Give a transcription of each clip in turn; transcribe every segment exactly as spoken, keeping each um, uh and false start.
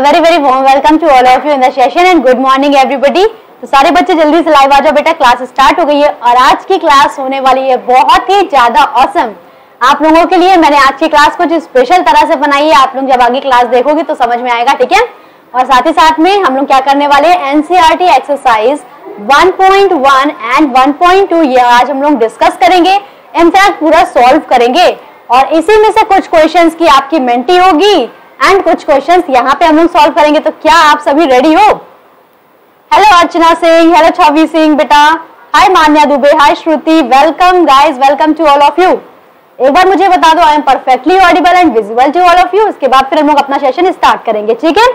Very very warm welcome to all of you in the session and good morning everybody. तो सारे बच्चे जल्दी से लाइव आ जाओ बेटा, क्लास स्टार्ट हो गई है और आज की क्लास होने वाली है बहुत ही ज्यादा ऑसम आप लोगों के लिए। मैंने आज की क्लास कुछ स्पेशल तरह से बनाई है, आप लोग जब आगे क्लास देखोगे तो समझ में आएगा, ठीक है। और साथ ही साथ में हम लोग क्या करने वाले हैं, NCERT exercise one point one and one point two ये आज हम लोग डिस्कस करेंगे, इनफैक्ट पूरा सॉल्व करेंगे। और इसी में से कुछ क्वेश्चंस की आपकी मेंटी होगी एंड कुछ क्वेश्चंस यहाँ पे हम लोग सॉल्व करेंगे। तो क्या आप सभी रेडी हो? हेलो अर्चना सिंह, हेलो छवि सिंह बेटा, hi Manya Dubey, hi Shruti, welcome guys, welcome to all of you. एक बार मुझे बता दो, I am perfectly audible and visible to all of you. उसके बाद फिर हम लोग अपना सेशन स्टार्ट करेंगे, ठीक है।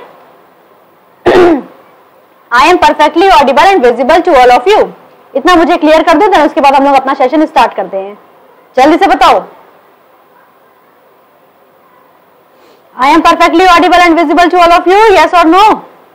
I am perfectly audible and visible to all of you, इतना मुझे क्लियर कर दो, देन उसके बाद हम लोग अपना सेशन स्टार्ट करते हैं। जल्दी से बताओ, I am perfectly audible and visible to all of you, yes or no?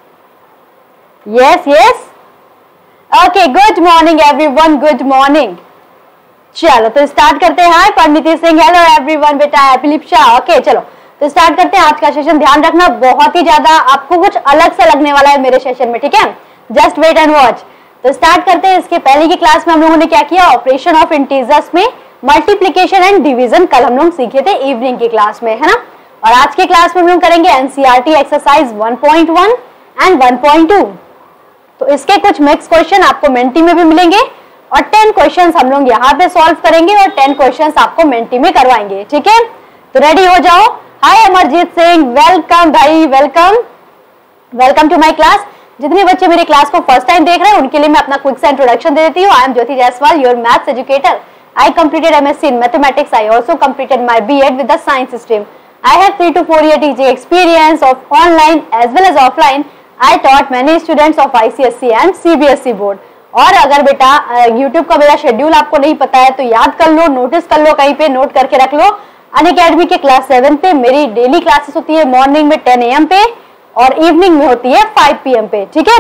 Yes, yes. Okay, good morning everyone, good morning. चलो तो स्टार्ट करते हैं। Hi Parineeti Singh, hello everyone बेटा, फिलिप्शा, ओके चलो तो स्टार्ट करते हैं आज का सेशन। ध्यान रखना बहुत ही ज्यादा आपको कुछ अलग से लगने वाला है मेरे सेशन में, ठीक है। Just wait and watch. तो स्टार्ट करते हैं। इसके पहले की क्लास में हम लोगों ने क्या किया, ऑपरेशन ऑफ इंटीजर्स में मल्टीप्लीकेशन एंड डिवीजन कल हम लोग सीखे थे इवनिंग की क्लास में, है ना। और आज के क्लास में हम लोग करेंगे NCERT exercise one point one and one point two. तो इसके कुछ मिक्स क्वेश्चन आपको मेंटी में भी मिलेंगे और टेन क्वेश्चंस हम लोग यहाँ पे सॉल्व करेंगे और टेन क्वेश्चंस आपको मेंटी में करवाएंगे, ठीक है। तो रेडी हो जाओ। हाय अमरजीत सिंह, वेलकम भाई, welcome welcome to my class. जितने बच्चे मेरी क्लास को फर्स्ट टाइम देख रहे हैं उनके लिए मैं अपना क्विक सा इंट्रोडक्शन दे देती हूँ। I am Jyoti Jaiswal, your maths educator. I completed MSc in mathematics. I also completed my BEd with the science stream. I have three to four year teaching experience of online as well as offline. I taught many students of I C S E and C B S E board. और अगर बेटा YouTube का मेरा schedule आपको नहीं पता है तो याद कर लो, नोटिस कर लो, कहीं पे नोट करके रख लो। अनअकैडमी के क्लास सेवन पे मेरी डेली क्लासेस होती है, मॉर्निंग में टेन ए एम पे और इवनिंग में होती है फाइव पी एम पे, ठीक है।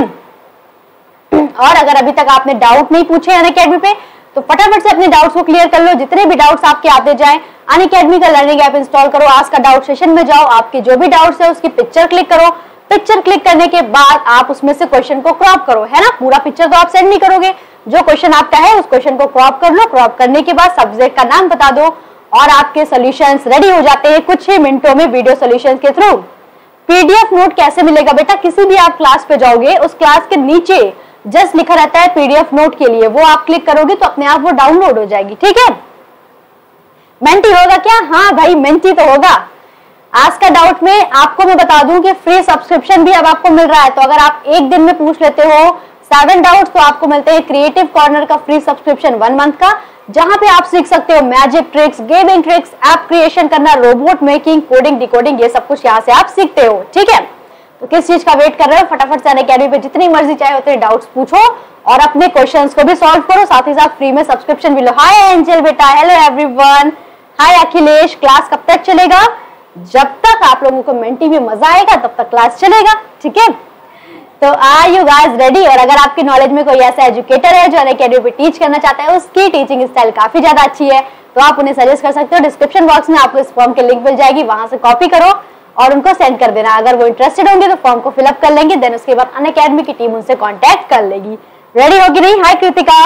और अगर अभी तक आपने डाउट नहीं पूछे अनअकैडमी पे तो फटाफट से अपने डाउट्स को क्लियर कर लो। जितने भी डाउट्स आपके आते जाएं, अनअकैडमी का लर्निंग ऐप इंस्टॉल करो, आज का डाउट सेशन में जाओ, आपके जो भी डाउट्स है उसकी पिक्चर क्लिक करो। पिक्चर क्लिक करने के बाद आप उसमें से क्वेश्चन को क्रॉप करो, है ना। पूरा पिक्चर तो आप सेंड नहीं करोगे, जो क्वेश्चन आपका है उस क्वेश्चन को क्रॉप कर लो। क्रॉप करने के बाद सब्जेक्ट का नाम बता दो और आपके सॉल्यूशंस रेडी हो जाते हैं कुछ ही मिनटों में वीडियो सॉल्यूशंस के थ्रू। पीडीएफ नोट कैसे मिलेगा बेटा, किसी भी आप क्लास पे जाओगे उस क्लास के नीचे जस्ट लिखा रहता है पीडीएफ नोट के लिए, वो आप क्लिक करोगे तो अपने आप वो डाउनलोड हो जाएगी, ठीक है। मेंटी होगा क्या? हाँ भाई मेंटी तो होगा। आज का डाउट में आपको मैं बता दूं कि फ्री सब्सक्रिप्शन भी अब आपको मिल रहा है। तो अगर आप एक दिन में पूछ लेते हो सेवन डाउट्स तो आपको मिलते हैं क्रिएटिव कॉर्नर का फ्री सब्सक्रिप्शन वन मंथ का, जहां पे आप सीख सकते हो magic tricks, gaming tricks, app creation करना, रोबोट मेकिंग, कोडिंग, डिकोडिंग, ये सब कुछ यहाँ से आप सीखते हो, ठीक है। तो किस चीज का वेट कर रहे हो, फटाफट से अनअकैडमी पे जितनी मर्जी चाहे उतने डाउट्स पूछो और अपने क्वेश्चंस को भी सॉल्व करो, साथ ही साथ फ्री में सब्सक्रिप्शन भी लो। हाय एंजल बेटा, hello everyone, hi Akhilesh. Class कब तक चलेगा? जब तक आप लोगों को मेंटी में मजा आएगा तब तक क्लास चलेगा, ठीक है। तो आर यू गाइस रेडी? और अगर आपकी नॉलेज में कोई ऐसा एजुकेटर है जो अनअकैडमी पे टीच करना चाहता है, उसकी टीचिंग स्टाइल काफी ज्यादा अच्छी है, तो आप उन्हें सजेस्ट कर सकते हो। डिस्क्रिप्शन बॉक्स में आपको इस फॉर्म की लिंक मिल जाएगी, वहां से कॉपी करो और उनको सेंड कर देना। अगर वो इंटरेस्टेड होंगे तो फॉर्म को फिलअप कर लेंगे, देन उसके बाद अनअकैडमी की टीम उनसे कांटेक्ट कर लेगी। रेडी हो कि नहीं? हाय कृतिका।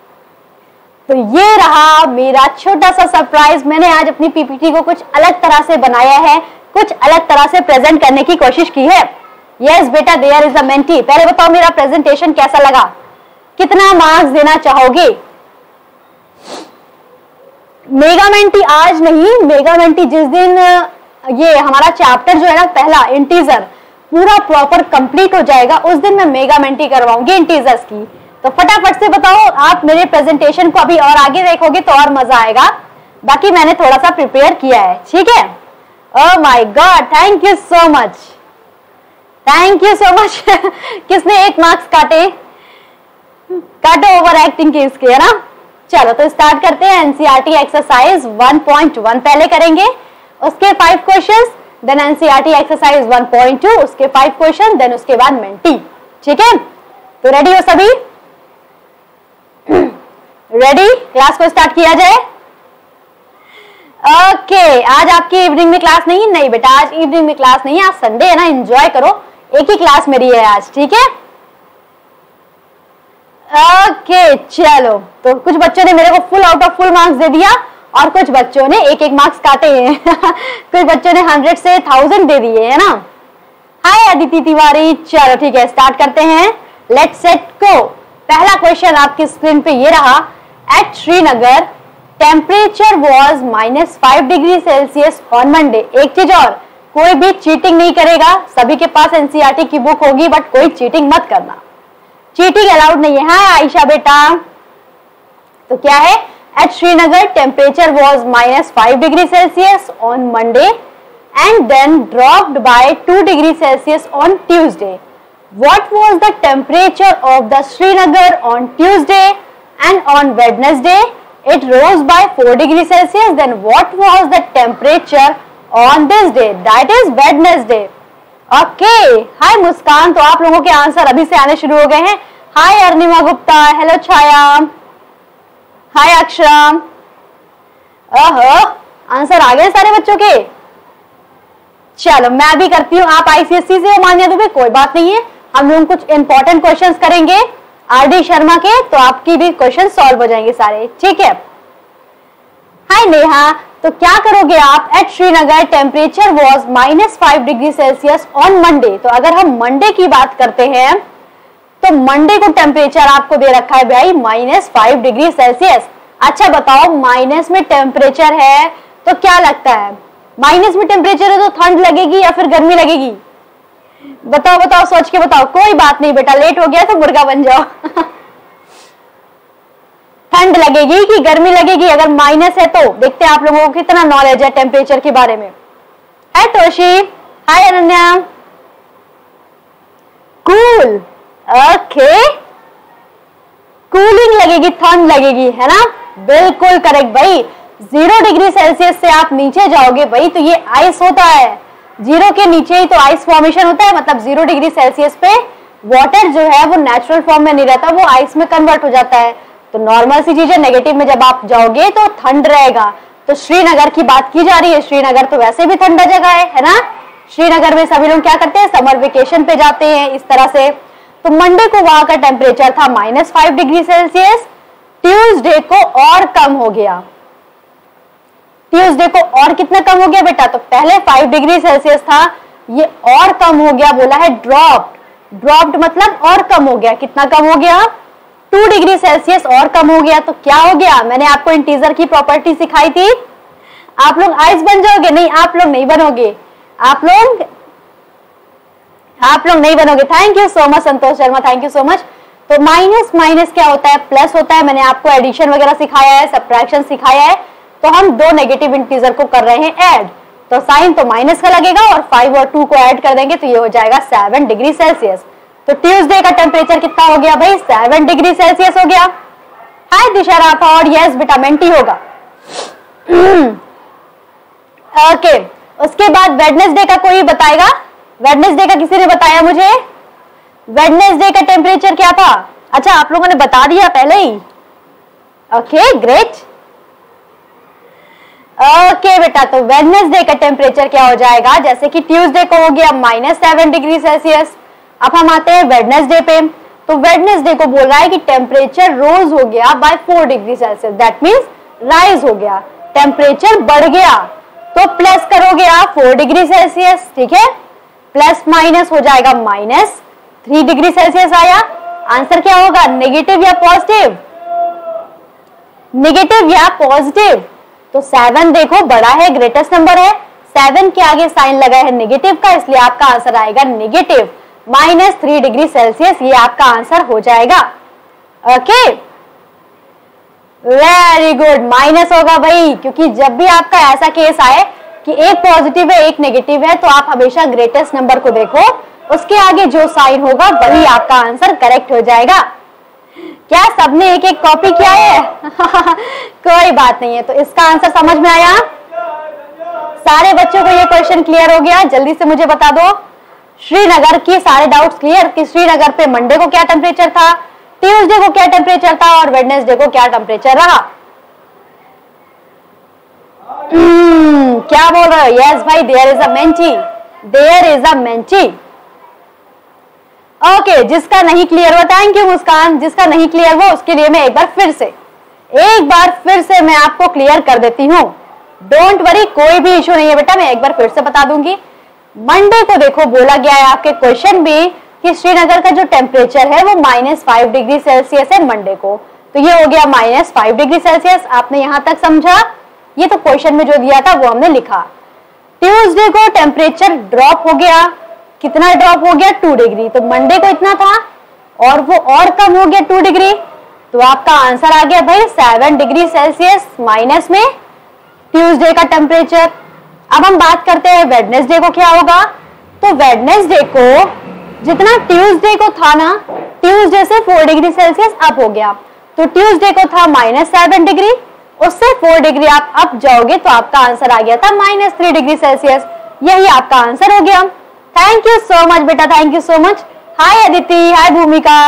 तो ये रहा मेरा छोटा सा सरप्राइज। मैंने आज अपनी पीपीटी को कुछ अलग तरह से बनाया है, कुछ अलग तरह से प्रेजेंट करने की कोशिश की है। यस बेटा, देयर इज अ मेंटी। पहले बताओ मेरा प्रेजेंटेशन कैसा लगा, कितना मार्क्स देना चाहोगे? मेगा मेंटी आज नहीं, मेगा मेंटी जिस दिन ये हमारा चैप्टर जो है ना पहला इंटीजर पूरा प्रॉपर कंप्लीट हो जाएगा, उस दिन मैं मेगा मेंटी करवाऊंगी इंटीजर्स की। तो फटाफट से बताओ, आप मेरे प्रेजेंटेशन को अभी और आगे देखोगे तो और मजा आएगा। बाकी मैंने थोड़ा सा प्रिपेयर किया है, ठीक है। Oh my god, thank you so much, thank you so much. किसने एक मार्क्स काटे? काटो ओवर एक्टिंग की इसके, है ना। चलो तो स्टार्ट करते हैं। NCERT exercise one point one पहले करेंगे, उसके five questions, then NCERT exercise one point two, उसके फाइव क्वेश्चन, देन उसके बाद मेंटी, ठीक है। तो रेडी हो सभी? रेडी? क्लास को स्टार्ट किया जाए। ओके, आज आपकी इवनिंग में क्लास नहीं? नहीं बेटा, आज इवनिंग में क्लास नहीं है, आज संडे है ना, एंजॉय करो। एक ही क्लास मेरी है आज, ठीक है? ओके चलो, तो कुछ बच्चों ने मेरे को full out of full marks दे दिया और कुछ बच्चों ने एक एक मार्क्स काटे हैं कुछ बच्चों ने हंड्रेड से थाउजेंड दे दिए है ना। हाय अदिति तिवारी। चलो ठीक है, स्टार्ट करते हैं। Let's set go. पहला क्वेश्चन आपकी स्क्रीन पे ये रहा। At Srinagar temperature was minus five degree Celsius on Monday. एक चीज और, कोई भी चीटिंग नहीं करेगा, सभी के पास एनसीईआरटी की बुक होगी, बट कोई चीटिंग मत करना, चीटिंग अलाउड नहीं है। हाँ आयशा बेटा, तो क्या है? At Srinagar temperature was minus five degree Celsius on Monday and then dropped by two degree Celsius on Tuesday. What was the temperature of the Srinagar on Tuesday and on Wednesday? It rose by four degrees Celsius. Then what was the temperature on this day? That is Wednesday. Okay. Hi Muskan, तो आप लोगों के answer अभी से आने शुरू हो गए हैं। Hi Arnima Gupta, hello Chhaya, hi Aksharam. ओहो, आंसर आ गए सारे बच्चों के। चलो मैं भी करती हूँ, आप आईसीएसई से हो मान्या दुबे, कोई बात नहीं है। हम लोग कुछ इंपॉर्टेंट क्वेश्चंस करेंगे आर डी शर्मा के, तो आपकी भी क्वेश्चन सॉल्व हो जाएंगे सारे, ठीक है? हाय नेहा, तो क्या करोगे आप? At Srinagar temperature was minus five degree Celsius on Monday. तो अगर हम मंडे की बात करते हैं तो मंडे को टेम्परेचर आपको दे रखा है भाई माइनस फाइव डिग्री सेल्सियस। अच्छा बताओ, माइनस में टेम्परेचर है तो क्या लगता है? माइनस में टेम्परेचर है तो ठंड लगेगी या फिर गर्मी लगेगी? बताओ बताओ, सोच के बताओ। कोई बात नहीं बेटा, लेट हो गया तो मुर्गा बन जाओ ठंड लगेगी कि गर्मी लगेगी अगर माइनस है तो? देखते हैं आप लोगों को कितना नॉलेज है टेम्परेचर के बारे में। Hi Toshi, hi Ananya. Cool, okay, cooling लगेगी, ठंड लगेगी, है ना? बिल्कुल करेक्ट भाई। जीरो डिग्री सेल्सियस से आप नीचे जाओगे भाई तो ये आइस होता है, जीरो के नीचे ही तो आइस फॉर्मेशन होता है, मतलब जीरो डिग्री सेल्सियस पे वाटर जो है वो नेचुरल फॉर्म में नहीं रहता, वो आइस में कन्वर्ट हो जाता है। तो नॉर्मल सी चीज है, नेगेटिव में जब आप जाओगे तो ठंड रहेगा। तो श्रीनगर की बात की जा रही है, श्रीनगर तो वैसे भी ठंडा जगह है, है ना? श्रीनगर में सभी लोग क्या करते हैं? समर वेकेशन पे जाते हैं इस तरह से। तो मंडे को वहां का टेम्परेचर था minus five degree Celsius, Tuesday को और कम हो गया। ट्यूसडे को और कितना कम हो गया बेटा? तो पहले फाइव डिग्री सेल्सियस था, ये और कम हो गया, बोला है ड्रॉप्ड। ड्रॉप्ड मतलब और कम हो गया। कितना कम हो गया? टू डिग्री सेल्सियस और कम हो गया। तो क्या हो गया? मैंने आपको इंटीजर की प्रॉपर्टी सिखाई थी। आप लोग आइस बन जाओगे? नहीं, आप लोग नहीं बनोगे, आप लोग आप लोग नहीं बनोगे। Thank you so much Santosh Sharma, thank you so much. तो माइनस माइनस क्या होता है? प्लस होता है। मैंने आपको एडिशन वगैरह सिखाया है, सब्ट्रैक्शन सिखाया है। तो हम दो नेगेटिव इंटीजर को कर रहे हैं ऐड, तो साइन तो माइनस का लगेगा और फाइव और टू को ऐड कर देंगे तो ये हो जाएगा सेवन डिग्री सेल्सियस। तो ट्यूसडे का टेम्परेचर कितना हो गया भाई? सेवन डिग्री सेल्सियस हो गया। हाय दिशा राठौड़, यस बेटा मेंटी होगा ओके। उसके बाद वेडनेसडे का कोई बताएगा? वेडनेसडे का किसी ने बताया मुझे? वेडनेसडे का टेम्परेचर क्या था? अच्छा आप लोगों ने बता दिया पहले ही, ओके ग्रेट। ओके okay, बेटा, तो वेडनेसडे का टेम्परेचर क्या हो जाएगा? जैसे कि ट्यूसडे को हो गया माइनस सेवन डिग्री सेल्सियस। अब हम आते हैं वेडनेसडे पे। तो वेडनेसडे को बोल रहा है कि टेम्परेचर रोज हो गया by four degree Celsius, that means rise हो गया, टेम्परेचर बढ़ गया। तो प्लस करोगे आप फोर डिग्री सेल्सियस, ठीक है? प्लस माइनस हो जाएगा माइनस थ्री डिग्री सेल्सियस आया। आंसर क्या होगा? नेगेटिव या पॉजिटिव? नेगेटिव या पॉजिटिव? तो सेवन देखो बड़ा है, ग्रेटेस्ट नंबर है, सेवन के आगे साइन लगा है नेगेटिव का, इसलिए आपका आंसर आएगा negative minus three degree Celsius. ये आपका आंसर हो जाएगा। ओके वेरी गुड, माइनस होगा भाई, क्योंकि जब भी आपका ऐसा केस आए कि एक पॉजिटिव है एक नेगेटिव है तो आप हमेशा ग्रेटेस्ट नंबर को देखो, उसके आगे जो साइन होगा वही आपका आंसर करेक्ट हो जाएगा। क्या सबने एक एक कॉपी किया है? कोई बात नहीं है। तो इसका आंसर समझ में आया? सारे बच्चों को ये क्वेश्चन क्लियर हो गया? जल्दी से मुझे बता दो श्रीनगर की सारे डाउट्स क्लियर कि श्रीनगर पे मंडे को क्या टेम्परेचर था, ट्यूसडे को क्या टेम्परेचर था और वेडनेसडे को क्या टेम्परेचर रहा। hmm, क्या बोल रहे हो? यस भाई, there is a Menti, there is a Menti. Okay, जिसका नहीं क्लियर हुआ, थैंक यू मुस्कान, जिसका नहीं क्लियर हुआ उसके लिए मैं एक बार फिर से एक बार फिर से मैं आपको क्लियर कर देती हूँ। डोंट वरी, कोई भी इशू नहीं है बेटा, मैं एक बार फिर से बता दूंगी। मंडे को देखो बोला गया है आपके क्वेश्चन में कि श्रीनगर का जो टेम्परेचर है वो माइनस फाइव डिग्री सेल्सियस है मंडे को, तो ये हो गया माइनस फाइव डिग्री सेल्सियस। आपने यहां तक समझा? ये तो क्वेश्चन में जो दिया था वो हमने लिखा। ट्यूसडे को टेम्परेचर ड्रॉप हो गया, कितना ड्रॉप हो गया? Two degree. तो मंडे को इतना था और वो और कम हो गया टू डिग्री, तो आपका आंसर आ गया भाई सेवन डिग्री सेल्सियस माइनस में ट्यूसडे का टेम्परेचर। अब हम बात करते हैं वेडनेसडे को क्या होगा। तो वेडनेसडे को जितना ट्यूसडे को था ना, ट्यूसडे से फोर डिग्री सेल्सियस अप हो गया, तो ट्यूसडे को था माइनस सेवन डिग्री, उससे फोर डिग्री आप अप जाओगे तो आपका आंसर आ गया था माइनस थ्री डिग्री सेल्सियस। यही आपका आंसर हो गया। थैंक यू सो मच बेटा, thank you so much. Hi Aditi, hi Bhumika.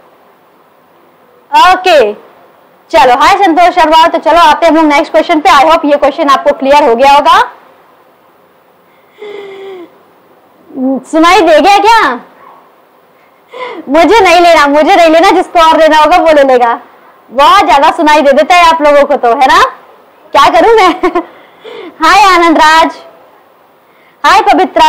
Okay चलो, हाय संतोष शर्मा। तो चलो आते हैं हम लोग नेक्स्ट क्वेश्चन पे। आई होप ये क्वेश्चन आपको क्लियर हो गया होगा। सुनाई दे गया क्या? मुझे नहीं लेना, मुझे नहीं लेना, जिसको और लेना होगा वो ले लेगा। बहुत ज्यादा सुनाई दे देता है आप लोगों को, तो है ना, क्या करूं मैं। हाय आनंद राज, हाय पवित्रा।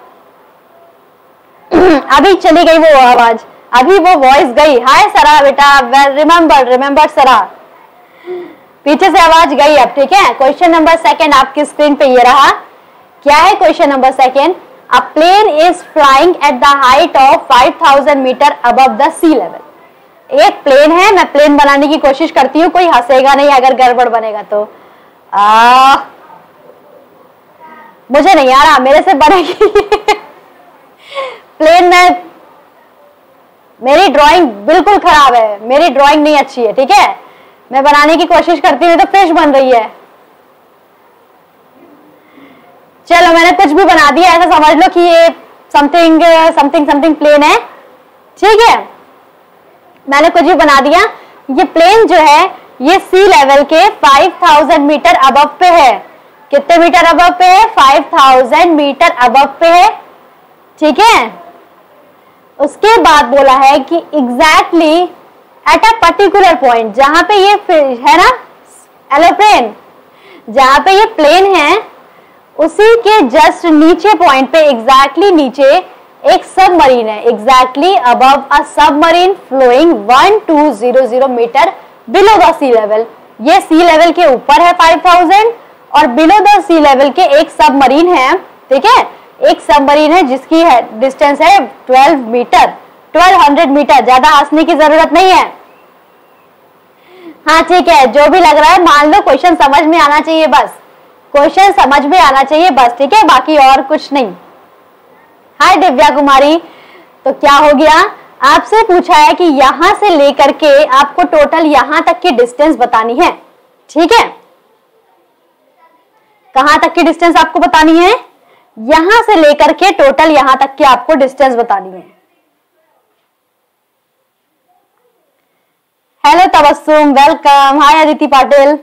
अभी चली गई वो आवाज, अभी वो वॉइस गई। हाय सरा बेटा, रिमेंबर रिमेंबर सरा, पीछे से आवाज गई अब, ठीक है। क्वेश्चन नंबर सेकंड आपकी स्क्रीन पे ये रहा। क्या है question number second? A plane is flying at the height of five thousand meter above the sea level. एक प्लेन है, मैं प्लेन बनाने की कोशिश करती हूँ, कोई हंसेगा नहीं अगर गड़बड़ बनेगा तो। आ, मुझे नहीं आ रहा, मेरे से बनेगी प्लेन में। मेरी ड्राइंग बिल्कुल खराब है, मेरी ड्राइंग नहीं अच्छी है, ठीक है। मैं बनाने की कोशिश करती हूँ तो फिश बन रही है। चलो मैंने कुछ भी बना दिया, ऐसा समझ लो कि ये समथिंग समथिंग समथिंग प्लेन है, ठीक है। मैंने कुछ भी बना दिया। ये प्लेन जो है ये सी लेवल के फाइव थाउजेंड मीटर अबव पे है। कितने मीटर अबव पे है? फाइव थाउजेंड मीटर अबव पे है, ठीक है। उसके बाद बोला है कि exactly at a particular point, जहां पे ये है ना एरोप्लेन, जहां पे ये प्लेन है उसी के जस्ट नीचे पॉइंट पे, एग्जैक्टली नीचे एक सबमरीन है, exactly above a submarine flowing one two zero zero meter below the sea level. ये सी लेवल के ऊपर है फाइव थाउजेंड और बिलो द सी लेवल के एक सबमरीन है, ठीक है। एक सबमरीन है जिसकी है डिस्टेंस है twelve meter, twelve hundred meter. ज्यादा हंसने की जरूरत नहीं है, हाँ ठीक है। जो भी लग रहा है मान लो, क्वेश्चन समझ में आना चाहिए बस, क्वेश्चन समझ में आना चाहिए बस, ठीक है, बाकी और कुछ नहीं। हाय दिव्या कुमारी। तो क्या हो गया, आपसे पूछा है कि यहां से लेकर के आपको टोटल यहां तक की डिस्टेंस बतानी है, ठीक है। कहां तक की डिस्टेंस आपको बतानी है? यहां से लेकर के टोटल यहां तक की आपको डिस्टेंस बतानी है। Hello Tabassum, welcome. Hi Aditi Patil.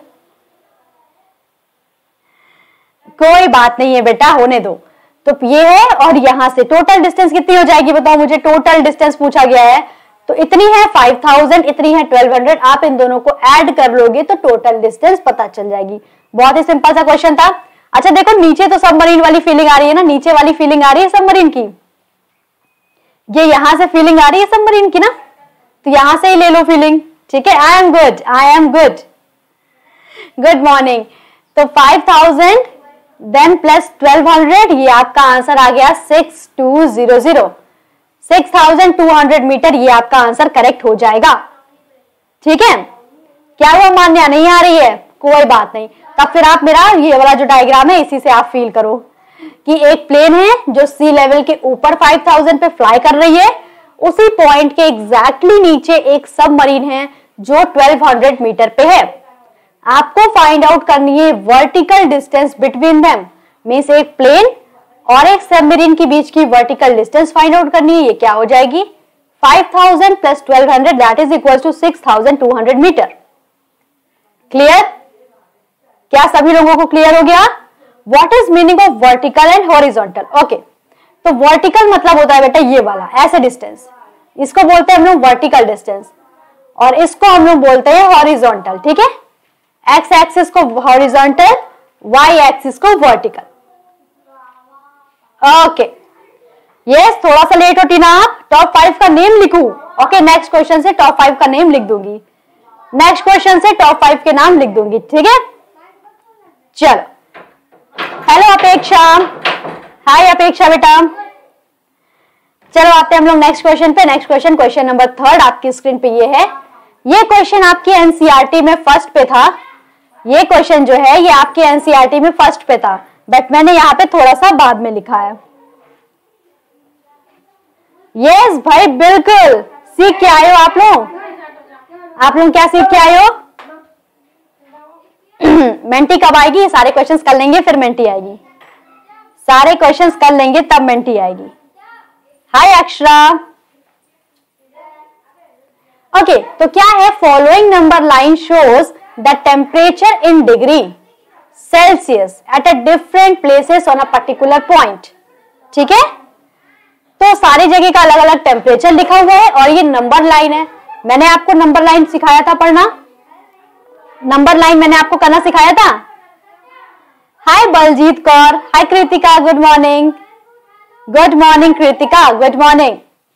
कोई बात नहीं है बेटा, होने दो। तो ये है और यहां से टोटल डिस्टेंस कितनी हो जाएगी बताओ मुझे। टोटल डिस्टेंस पूछा गया है तो इतनी है फाइव थाउजेंड, इतनी है ट्वेल्व हंड्रेड। आप इन दोनों को ऐड कर लोगे तो टोटल डिस्टेंस पता चल जाएगी। बहुत ही सिंपल सा क्वेश्चन था। अच्छा देखो, नीचे तो सबमरीन वाली फीलिंग आ रही है ना, नीचे वाली फीलिंग आ रही है सबमरीन की। ये यहां से फीलिंग आ रही है सबमरीन की ना, तो यहां से ही ले लो फीलिंग, ठीक है। I am good, I am good, good morning. तो five thousand then plus twelve hundred, ये आपका आंसर आ गया six two zero zero, six thousand two hundred meter. ये आपका आंसर करेक्ट हो जाएगा, ठीक है। क्या वो मान्या नहीं आ रही है? कोई बात नहीं, तब फिर आप मेरा ये वाला जो डायग्राम है इसी से आप फील करो कि एक प्लेन है जो सी लेवल के ऊपर फाइव थाउजेंड पे फ्लाई कर रही है, उसी पॉइंट के एग्जैक्टली नीचे एक सबमरीन है जो ट्वेल्व हंड्रेड मीटर पे है। आपको फाइंड आउट करनी है vertical distance between them, means एक प्लेन और एक सबमरीन के बीच की वर्टिकल डिस्टेंस फाइंड आउट करनी है। ये क्या हो जाएगी? Five thousand plus twelve hundred that is equal to six thousand two hundred meter. Clear? क्या सभी लोगों को क्लियर हो गया? What is meaning of vertical and horizontal? Okay, तो वर्टिकल मतलब होता है बेटा ये वाला ऐसे डिस्टेंस, इसको बोलते हैं हम लोग वर्टिकल डिस्टेंस, और इसको हम लोग बोलते हैं हॉरिजॉन्टल। ठीक है, एक्स एक्सिस को हॉरिजॉन्टल, वाई एक्सिस को वर्टिकल। ओके, यस, थोड़ा सा लेट होती ना आप, टॉप फाइव का नेम लिखूं। ओके, नेक्स्ट क्वेश्चन से टॉप फाइव का नेम लिख दूंगी, नेक्स्ट क्वेश्चन से टॉप फाइव के नाम लिख दूंगी। ठीक है, चलो, हेलो अपेक्षा, हाय अपेक्षा बेटा। चलो आते हैं हम लोग नेक्स्ट क्वेश्चन पे। Next question, question number third आपकी स्क्रीन पे ये है। ये क्वेश्चन आपकी एनसीईआरटी में फर्स्ट पे था, ये क्वेश्चन जो है ये आपके एनसीईआरटी में फर्स्ट पे था, बट मैंने यहाँ पे थोड़ा सा बाद में लिखा है। यस भाई, बिल्कुल सीख के आए हो आप लोग। आप लोग क्या सीख के आए हो? मेंटी कब आएगी? सारे क्वेश्चंस कर लेंगे फिर मेंटी आएगी, सारे क्वेश्चंस कर लेंगे तब मेंटी आएगी। हाय अक्षरा। ओके, तो क्या है? Following number line shows the temperature in degree Celsius at a different places on a particular point. ठीक है, तो सारी जगह का अलग अलग टेम्परेचर लिखा हुआ है और ये नंबर लाइन है। मैंने आपको नंबर लाइन सिखाया था पढ़ना, नंबर लाइन मैंने आपको करना सिखाया था। Hi Baljeet Kaur, hi Kritika, good morning. Good morning Kritika, good morning.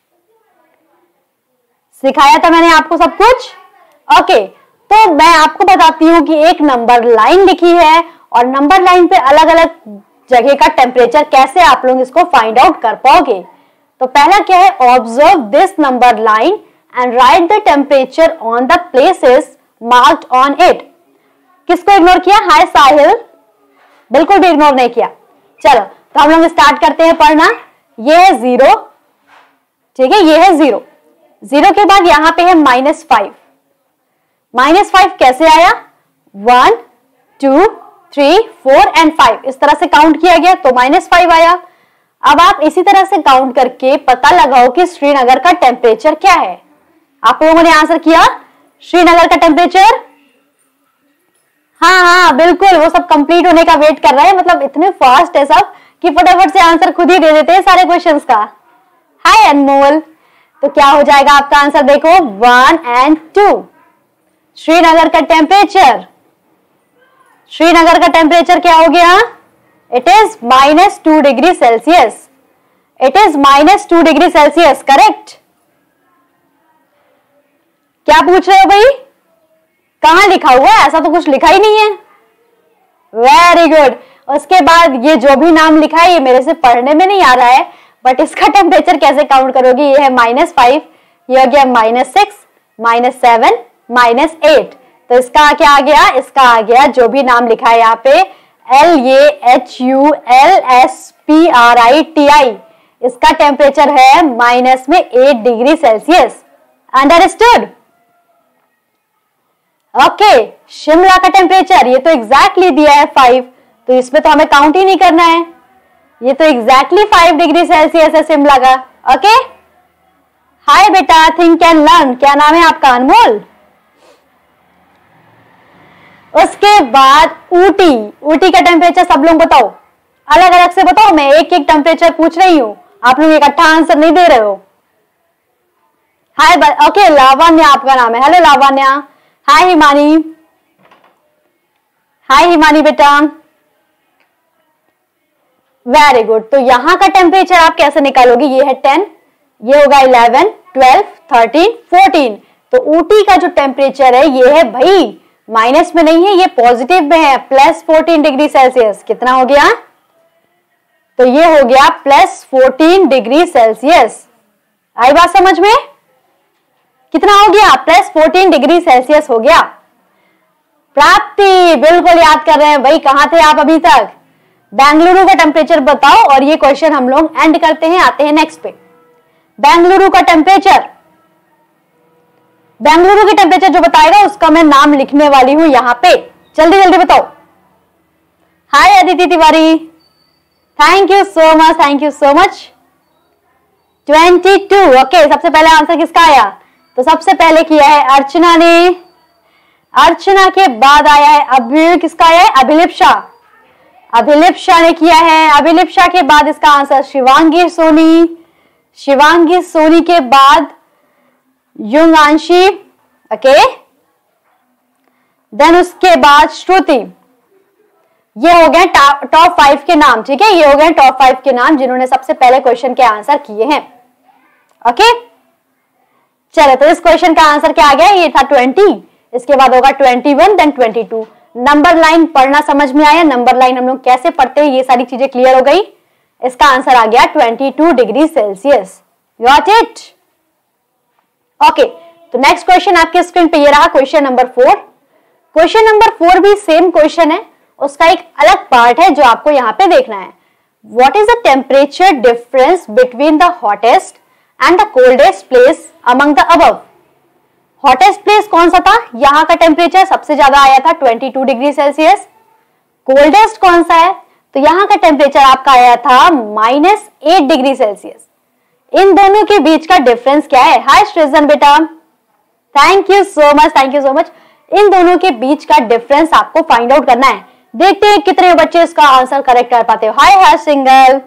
सिखाया था मैंने आपको सब कुछ। ओके, तो मैं आपको बताती हूं कि एक नंबर लाइन लिखी है और नंबर लाइन पे अलग अलग जगह का टेम्परेचर कैसे आप लोग इसको फाइंड आउट कर पाओगे। तो पहला क्या है? Observe this number line and write the temperature on the places marked on it. किसको इग्नोर किया? हाय साहिल, बिल्कुल भी इग्नोर नहीं किया। चलो, तो हम लोग स्टार्ट करते हैं पढ़ना। ये है जीरो, ठीक है, ये है जीरो। जीरो के बाद यहां पे है माइनस फाइव। माइनस फाइव कैसे आया? One, two, three, four and five, इस तरह से काउंट किया गया तो माइनस फाइव आया। अब आप इसी तरह से काउंट करके पता लगाओ कि श्रीनगर का टेम्परेचर क्या है। आप लोगों ने आंसर किया श्रीनगर का टेम्परेचर? हाँ हाँ बिल्कुल, वो सब कंप्लीट होने का वेट कर रहे हैं, मतलब इतने फास्ट है सब कि फटाफट से आंसर खुद ही दे देते हैं सारे क्वेश्चंस का। हाय अनमोल, तो क्या हो जाएगा आपका आंसर? देखो वन एंड टू। श्रीनगर का टेम्परेचर, श्रीनगर का टेम्परेचर क्या हो गया? It is minus two degree Celsius. It is minus two degree Celsius, correct. क्या पूछ रहे हो भाई? कहां लिखा हुआ है? ऐसा तो कुछ लिखा ही नहीं है। Very good. उसके बाद ये जो भी नाम लिखा है ये मेरे से पढ़ने में नहीं आ रहा है, बट इसका टेम्परेचर कैसे काउंट करोगे? ये है माइनस फाइव, ये हो गया minus six, minus seven, minus eight. तो इसका क्या आ गया? इसका आ गया जो भी नाम लिखा है यहाँ पे L A H U L S P I T I आई, इसका टेम्परेचर है माइनस में eight degree Celsius. Understood? Okay, Shimla का टेम्परेचर ये तो एग्जैक्टली दिया है फाइव, तो इसमें तो हमें काउंट ही नहीं करना है, ये तो एग्जैक्टली फाइव डिग्री सेल्सियस है शिमला का। ओके, हाय बेटा, थिंक एंड लर्न। क्या नाम है आपका? अनमोल। उसके बाद ऊटी, ऊटी का टेम्परेचर सब लोग बताओ, अलग अलग से बताओ, मैं एक एक टेम्परेचर पूछ रही हूं, आप लोग इकट्ठा आंसर नहीं दे रहे हो। हाय, ओके, लावण्य आपका नाम है। Hello Lavanya. Hi Himani, hi Himani बेटा, वेरी गुड। तो यहां का टेम्परेचर आप कैसे निकालोगे? ये है टेन, ये होगा इलेवन, ट्वेल्व, थर्टीन, फोर्टीन। तो ऊटी का जो टेम्परेचर है ये है भाई माइनस में नहीं है, ये पॉजिटिव में है, प्लस फोर्टीन डिग्री सेल्सियस। कितना हो गया? तो ये हो गया प्लस फोर्टीन डिग्री सेल्सियस। आई बात समझ में? कितना हो गया? प्लस फोर्टीन डिग्री सेल्सियस हो गया। प्राप्ति बिल्कुल याद कर रहे हैं भाई, कहां थे आप अभी तक? बेंगलुरु का टेम्परेचर बताओ और ये क्वेश्चन हम लोग एंड करते हैं, आते हैं नेक्स्ट पे। बेंगलुरु का टेम्परेचर, बेंगलुरु की टेम्परेचर जो बताएगा उसका मैं नाम लिखने वाली हूं यहां पे, जल्दी जल्दी बताओ। Hi Aditi Tiwari, thank you so much, thank you so much. Twenty two. Okay, सबसे पहले आंसर किसका आया? तो सबसे पहले किया है अर्चना ने। अर्चना के बाद आया है अभी, किसका आया है? अभिलिप्सा। अभिलिप्सा ने किया है। अभिलिप्सा के बाद इसका आंसर शिवांगी सोनी। शिवांगी सोनी के बाद युंगांशी, ओके। देन उसके बाद श्रुति। ये हो गए टॉप फाइव के नाम, ठीक है। ये हो गए टॉप फाइव के नाम जिन्होंने सबसे पहले क्वेश्चन के आंसर किए हैं, ओके। चलो, तो इस क्वेश्चन का आंसर क्या आ गया? ये था ट्वेंटी, इसके बाद होगा twenty one, then twenty two. Number line पढ़ना समझ में आया? नंबर लाइन हम लोग कैसे पढ़ते हैं, ये सारी चीजें क्लियर हो गई। इसका आंसर आ गया twenty two degree Celsius. Got it? Okay, तो नेक्स्ट क्वेश्चन आपके स्क्रीन पे ये रहा, question number four. Question number four भी सेम क्वेश्चन है, उसका एक अलग पार्ट है जो आपको यहाँ पे देखना है। What is the temperature difference between the hottest and the coldest place among the above? Hottest place कौन सा था? यहाँ का टेम्परेचर सबसे ज्यादा आया था twenty two degree Celsius. Coldest कौन सा है? तो यहाँ का टेम्परेचर आपका आया था माइनस एट डिग्री सेल्सियस। इन दोनों के बीच का डिफरेंस क्या है? हाय सृजन बेटा, thank you so much, thank you so much. इन दोनों के बीच का डिफरेंस आपको फाइंड आउट करना है। देखते हैं कितने बच्चे इसका आंसर करेक्ट कर पाते हो। Hi hi Singhal,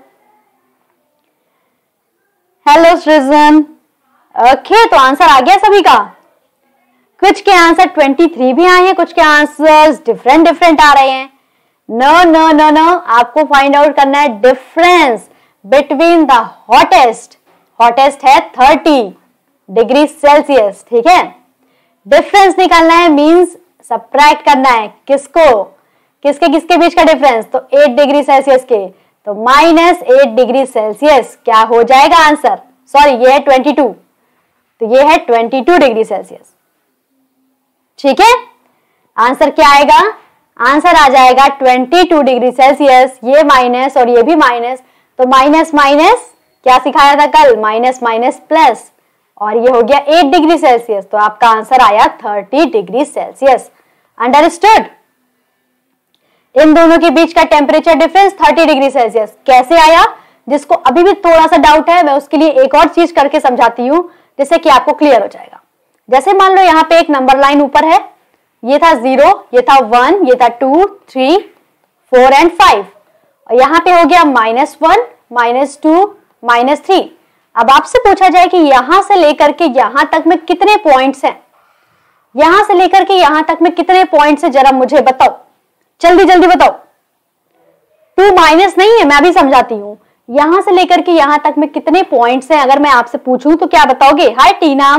hello Srijan. Okay, तो आंसर आ गया सभी का। कुछ के आंसर तेईस भी आए हैं, कुछ के आंसर्स डिफरेंट डिफरेंट आ रहे हैं। नो नो नो नो, आपको फाइंड आउट करना है difference between the hottest. Hottest है थर्टी डिग्री सेल्सियस, ठीक है। डिफरेंस निकालना है मींस सबट्रैक्ट करना है। किसको? किसके किसके बीच का डिफरेंस? तो एट डिग्री सेल्सियस के, तो माइनस एट डिग्री सेल्सियस क्या हो जाएगा आंसर? सॉरी, ये है ट्वेंटी टू, तो ये है ट्वेंटी टू डिग्री सेल्सियस, ठीक है। आंसर क्या आएगा? आंसर आ जाएगा ट्वेंटी टू डिग्री सेल्सियस। ये माइनस और ये भी माइनस, तो माइनस माइनस क्या सिखाया था कल? माइनस माइनस प्लस, और ये हो गया एट डिग्री सेल्सियस, तो आपका आंसर आया थर्टी डिग्री सेल्सियस। अंडरस्टूड? इन दोनों के बीच का temperature difference thirty degree Celsius कैसे आया? जिसको अभी भी थोड़ा सा डाउट है, मैं उसके लिए एक और चीज करके समझाती हूँ जिससे कि आपको क्लियर हो जाएगा। जैसे मान लो यहाँ पे एक नंबर लाइन ऊपर है, ये था जीरो, ये था वन, ये था two, three, four and five, और यहाँ पे हो गया minus one, minus two, minus three. अब आपसे पूछा जाए कि यहां से लेकर के यहां तक में कितने पॉइंट्स हैं, यहां से लेकर के यहां तक में कितने पॉइंट्स है, जरा मुझे बताओ, जल्दी जल्दी बताओ। टू माइनस नहीं है, मैं भी समझाती हूं। यहां से लेकर के यहां तक में कितने पॉइंट्स हैं अगर मैं आपसे पूछूं तो क्या बताओगे? हाय टीना,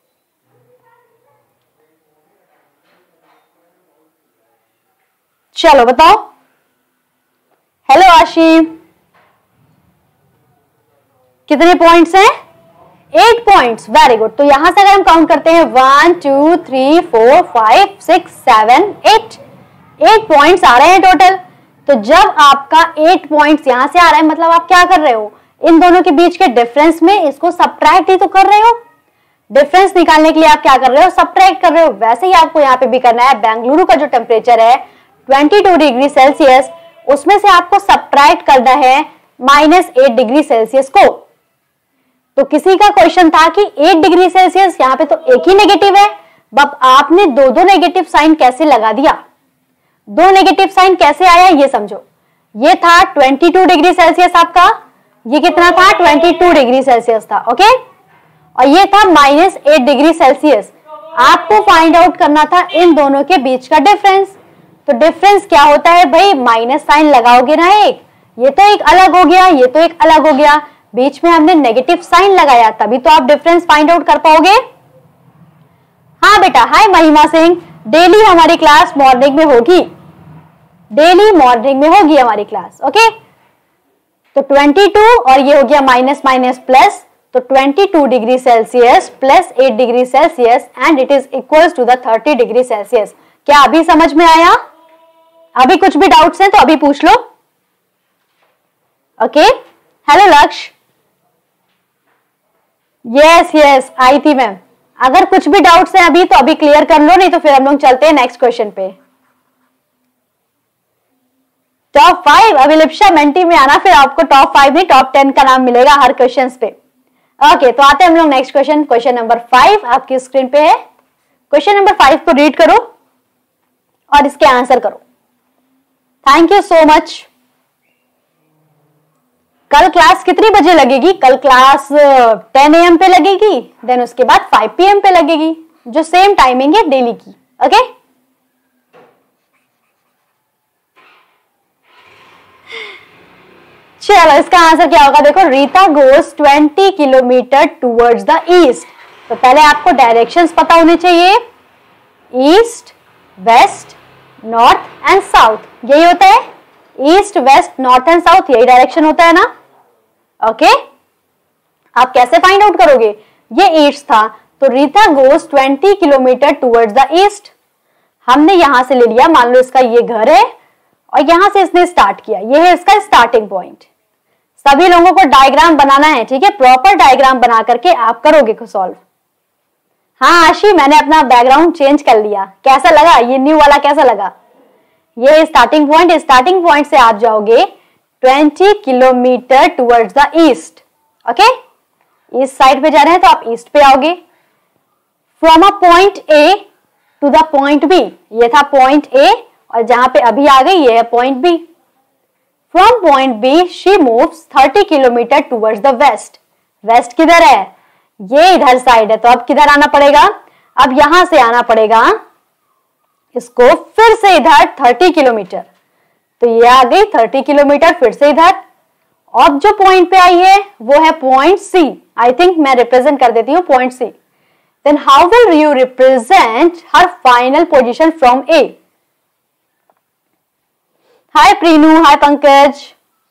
चलो बताओ। हेलो आशी, कितने पॉइंट्स हैं? Eight points, very good. तो यहां से अगर हम काउंट करते हैं one two three four five six seven eight, eight points आ रहे हैं टोटल। तो जब आपका एट पॉइंट्स यहां से आ रहा है, मतलब आप क्या कर रहे हो? इन दोनों के बीच के डिफरेंस में इसको सबट्रैक्ट ही तो कर रहे हो। डिफरेंस निकालने के लिए आप क्या कर रहे हो? सबट्रैक्ट कर रहे हो। वैसे ही आपको यहाँ पे भी करना है। बेंगलुरु का जो टेम्परेचर है ट्वेंटी टू डिग्री सेल्सियस, उसमें से आपको सबट्रैक्ट करना है माइनस एट डिग्री सेल्सियस को। तो किसी का क्वेश्चन था कि एट डिग्री सेल्सियस, यहाँ पे तो एक ही नेगेटिव है, अब आपने दो दो नेगेटिव साइन कैसे लगा दिया? दो नेगेटिव साइन कैसे आया ये समझो। ये था ट्वेंटी टू डिग्री सेल्सियस आपका, ये कितना था? ट्वेंटी टू डिग्री सेल्सियस था, ओके। और ये था माइनस एट डिग्री सेल्सियस। आपको फाइंड आउट करना था इन दोनों के बीच का डिफरेंस। तो डिफरेंस क्या होता है भाई? माइनस साइन लगाओगे ना, एक ये तो एक अलग हो गया, ये तो एक अलग हो गया, बीच में हमने नेगेटिव साइन लगाया, तभी तो आप डिफरेंस फाइंड आउट कर पाओगे। हाँ बेटा, हाय महिमा सिंह, डेली हमारी क्लास मॉर्निंग में होगी, डेली मॉर्निंग में होगी हमारी क्लास, ओके। तो ट्वेंटी टू और ये हो गया माइनस माइनस प्लस, तो twenty two degree Celsius plus eight degree Celsius and it is equals to the thirty degree Celsius. क्या अभी समझ में आया? अभी कुछ भी डाउट्स हैं तो अभी पूछ लो, okay. Hello Lakshya, yes yes आई थी मैम। अगर कुछ भी डाउट्स हैं अभी तो अभी क्लियर कर लो, नहीं तो फिर हम लोग चलते हैं नेक्स्ट क्वेश्चन पे। टॉप फाइव अभिलिप्सा मेंटी में आना, फिर आपको टॉप फाइव नहीं टॉप टेन का नाम मिलेगा हर क्वेश्चन पे। ओके, तो आते हैं हम लोग next question. Question number five आपकी स्क्रीन पे है। क्वेश्चन नंबर फाइव को रीड करो। और इसके आंसर करो। Thank you so much. कल क्लास कितनी बजे लगेगी? कल क्लास टेन ए एम पे लगेगी, देन उसके बाद फाइव पी एम पे लगेगी, जो सेम टाइमिंग है डेली की। ओके, चलो इसका आंसर क्या होगा? देखो, Rita goes twenty kilometre towards the east. तो पहले आपको डायरेक्शंस पता होने चाहिए, east, west, north and south. यही होता है, east, west, north and south, यही डायरेक्शन होता है ना। ओके, आप कैसे फाइंड आउट करोगे? ये ईस्ट था, तो Rita goes twenty kilometre towards the east. हमने यहां से ले लिया, मान लो इसका ये घर है और यहां से इसने स्टार्ट किया, ये है इसका स्टार्टिंग पॉइंट। सभी लोगों को डायग्राम बनाना है, ठीक है? प्रॉपर डायग्राम बना करके आप करोगे को सॉल्व। हाँ आशी, मैंने अपना बैकग्राउंड चेंज कर लिया। कैसा लगा ये न्यू वाला? कैसा लगा? ये स्टार्टिंग पॉइंट, स्टार्टिंग पॉइंट से आप जाओगे twenty kilometre towards the east. Okay, east side पे जा रहे हैं तो आप ईस्ट पे आओगे। From a point A to the point B, ये था पॉइंट ए और जहां पे अभी आ गई ये है point B. From point B she moves thirty kilometre towards the west. West किधर है? ये इधर साइड है, तो अब किधर आना पड़ेगा? अब यहां से आना पड़ेगा इसको फिर से इधर थर्टी किलोमीटर। तो ये आ गई थर्टी किलोमीटर फिर से इधर। अब जो पॉइंट पे आई है वो है पॉइंट सी। आई थिंक मैं रिप्रेजेंट कर देती हूँ point C. Then how will you represent her final position from A? Hi Prinu, hi Pankaj,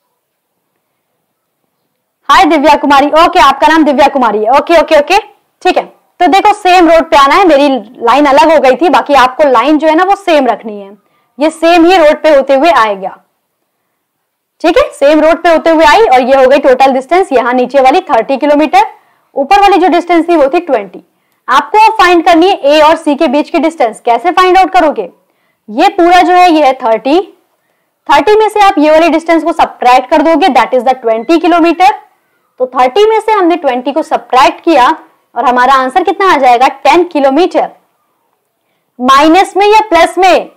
hi Divya Kumari. Okay, आपका नाम दिव्या कुमारी है। ओके ओके ओके, ठीक है। तो देखो, सेम रोड पे आना है। मेरी लाइन अलग हो गई थी, बाकी आपको लाइन जो है ना वो सेम रखनी है। ये सेम ही रोड पे होते हुए आएगा, ठीक है? सेम रोड पे होते हुए आई और ये हो गई टोटल डिस्टेंस। यहाँ नीचे वाली थर्टी किलोमीटर, ऊपर वाली जो डिस्टेंस थी वो थी ट्वेंटी। आपको फाइंड करनी है ए और सी के बीच की डिस्टेंस। कैसे फाइंड आउट करोगे? ये पूरा जो है ये है थर्टी। थर्टी में से आप ये वाली डिस्टेंस को सब्ट्रैक्ट कर दोगे, that is the twenty kilometre. तो थर्टी में से हमने ट्वेंटी को सब्ट्रैक्ट किया और हमारा आंसर कितना आ जाएगा? Ten kilometre. माइनस में या प्लस में?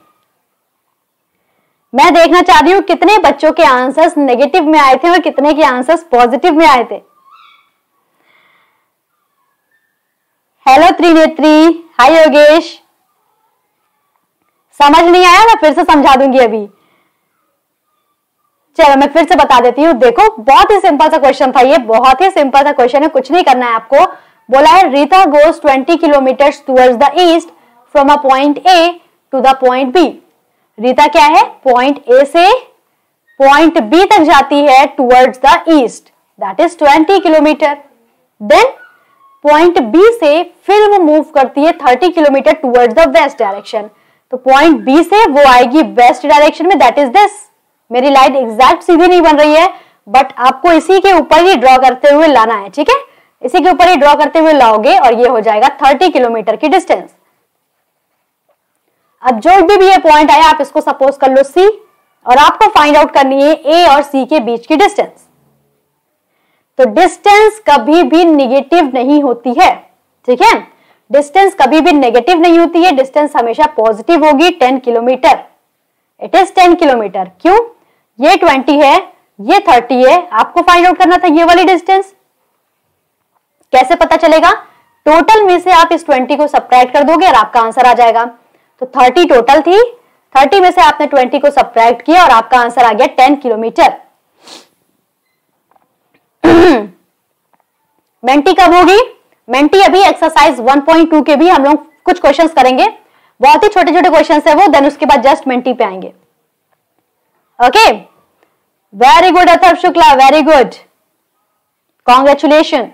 मैं देखना चाह रही हूं कितने बच्चों के आंसर्स नेगेटिव में आए थे और कितने के आंसर्स पॉजिटिव में आए थे। Hello Trinetri, hi Yogesh. समझ नहीं आया? मैं फिर से समझा दूंगी अभी। चलो मैं फिर से बता देती हूँ। देखो, बहुत ही सिंपल सा क्वेश्चन था ये, बहुत ही सिंपल सा क्वेश्चन है, कुछ नहीं करना है आपको। बोला है Rita goes twenty kilometre towards the east from a point A to the point B. Rita क्या है? पॉइंट ए से पॉइंट बी तक जाती है towards the east, that is twenty kilometre. Then point B से फिर वो मूव करती है thirty kilometre towards the west direction. तो पॉइंट बी से वो आएगी वेस्ट डायरेक्शन में, दैट इज दिस। मेरी लाइन एग्जैक्ट सीधी नहीं बन रही है, बट आपको इसी के ऊपर ही ड्रॉ करते हुए लाना है, ठीक है? इसी के ऊपर ही ड्रॉ करते हुए लाओगे और ये हो जाएगा थर्टी किलोमीटर की डिस्टेंस। अब जो भी भी ये पॉइंट आया आप इसको सपोज कर लो सी, और आपको फाइंड आउट करनी है ए और सी के बीच की डिस्टेंस। तो डिस्टेंस कभी भी नेगेटिव नहीं होती है, ठीक है? डिस्टेंस कभी भी नेगेटिव नहीं होती है, डिस्टेंस हमेशा पॉजिटिव होगी। Ten kilometre, it is ten kilometre. क्यों? ये ट्वेंटी है, ये थर्टी है, आपको फाइंड आउट करना था ये वाली डिस्टेंस। कैसे पता चलेगा? टोटल में से आप इस ट्वेंटी को सब्ट्रैक्ट कर दोगे और आपका आंसर आ जाएगा। तो थर्टी टोटल थी, थर्टी में से आपने ट्वेंटी को सब्ट्रैक्ट किया और आपका आंसर आ गया टेन किलोमीटर। मेंटी कब होगी? मेंटी अभी एक्सरसाइज वन पॉइंट टू के भी हम लोग कुछ क्वेश्चंस करेंगे, बहुत ही छोटे छोटे क्वेश्चंस है वो, देन उसके बाद जस्ट मेंटी पे आएंगे। Okay, very good Atharv Shukla, very good, congratulation.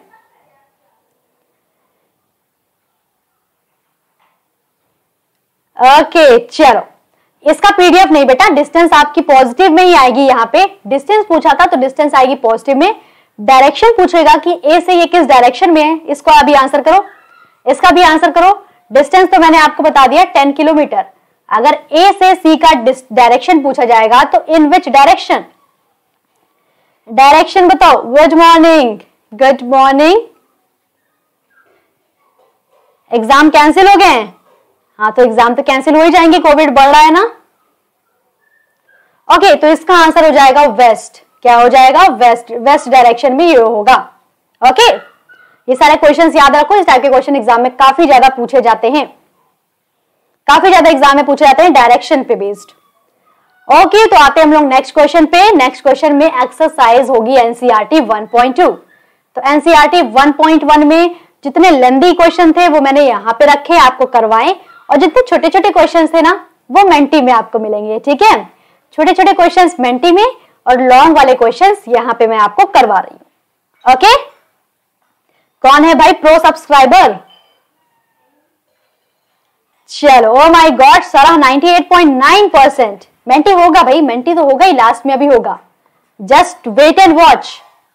Okay चलो, इसका पीडीएफ नहीं बेटा, डिस्टेंस आपकी पॉजिटिव में ही आएगी। यहाँ पे डिस्टेंस पूछा था तो डिस्टेंस आएगी पॉजिटिव में। डायरेक्शन पूछेगा कि ए से ये किस डायरेक्शन में है, इसको अभी आंसर करो, इसका भी आंसर करो। डिस्टेंस तो मैंने आपको बता दिया टेन किलोमीटर। अगर ए से सी का डायरेक्शन पूछा जाएगा तो इन विच डायरेक्शन? डायरेक्शन बताओ। Good morning, good morning. Exam cancel हो गए हैं? हाँ तो एग्जाम तो कैंसिल हो ही जाएंगे, कोविड बढ़ रहा है ना। ओके तो इसका आंसर हो जाएगा वेस्ट। क्या हो जाएगा? वेस्ट। वेस्ट डायरेक्शन में ये होगा। ओके ये सारे क्वेश्चंस याद रखो, इस टाइप के क्वेश्चन एग्जाम में काफी ज्यादा पूछे जाते हैं, काफी ज्यादा एग्जाम में पूछे जाते हैं डायरेक्शन पे बेस्ड। ओके तो आते हैं हम लोग नेक्स्ट क्वेश्चन पे। नेक्स्ट क्वेश्चन में एक्सरसाइज होगी एनसीईआरटी वन पॉइंट टू। तो एनसीईआरटी वन पॉइंट वन में जितने लेंदी क्वेश्चन थे वो मैंने यहाँ पे रखे, आपको करवाएं, और जितने छोटे छोटे क्वेश्चन थे ना वो मेंटी में आपको मिलेंगे। ठीक है, छोटे छोटे क्वेश्चंस मेंटी में और लॉन्ग वाले क्वेश्चंस यहाँ पे मैं आपको करवा रही हूँ। ओके कौन है भाई प्रो सब्सक्राइबर? चलो ओ माय गॉड सारा अट्ठानवे पॉइंट नौ परसेंट मेंटी होगा भाई, मेंटी तो होगा ही, लास्ट में अभी होगा, just wait and watch.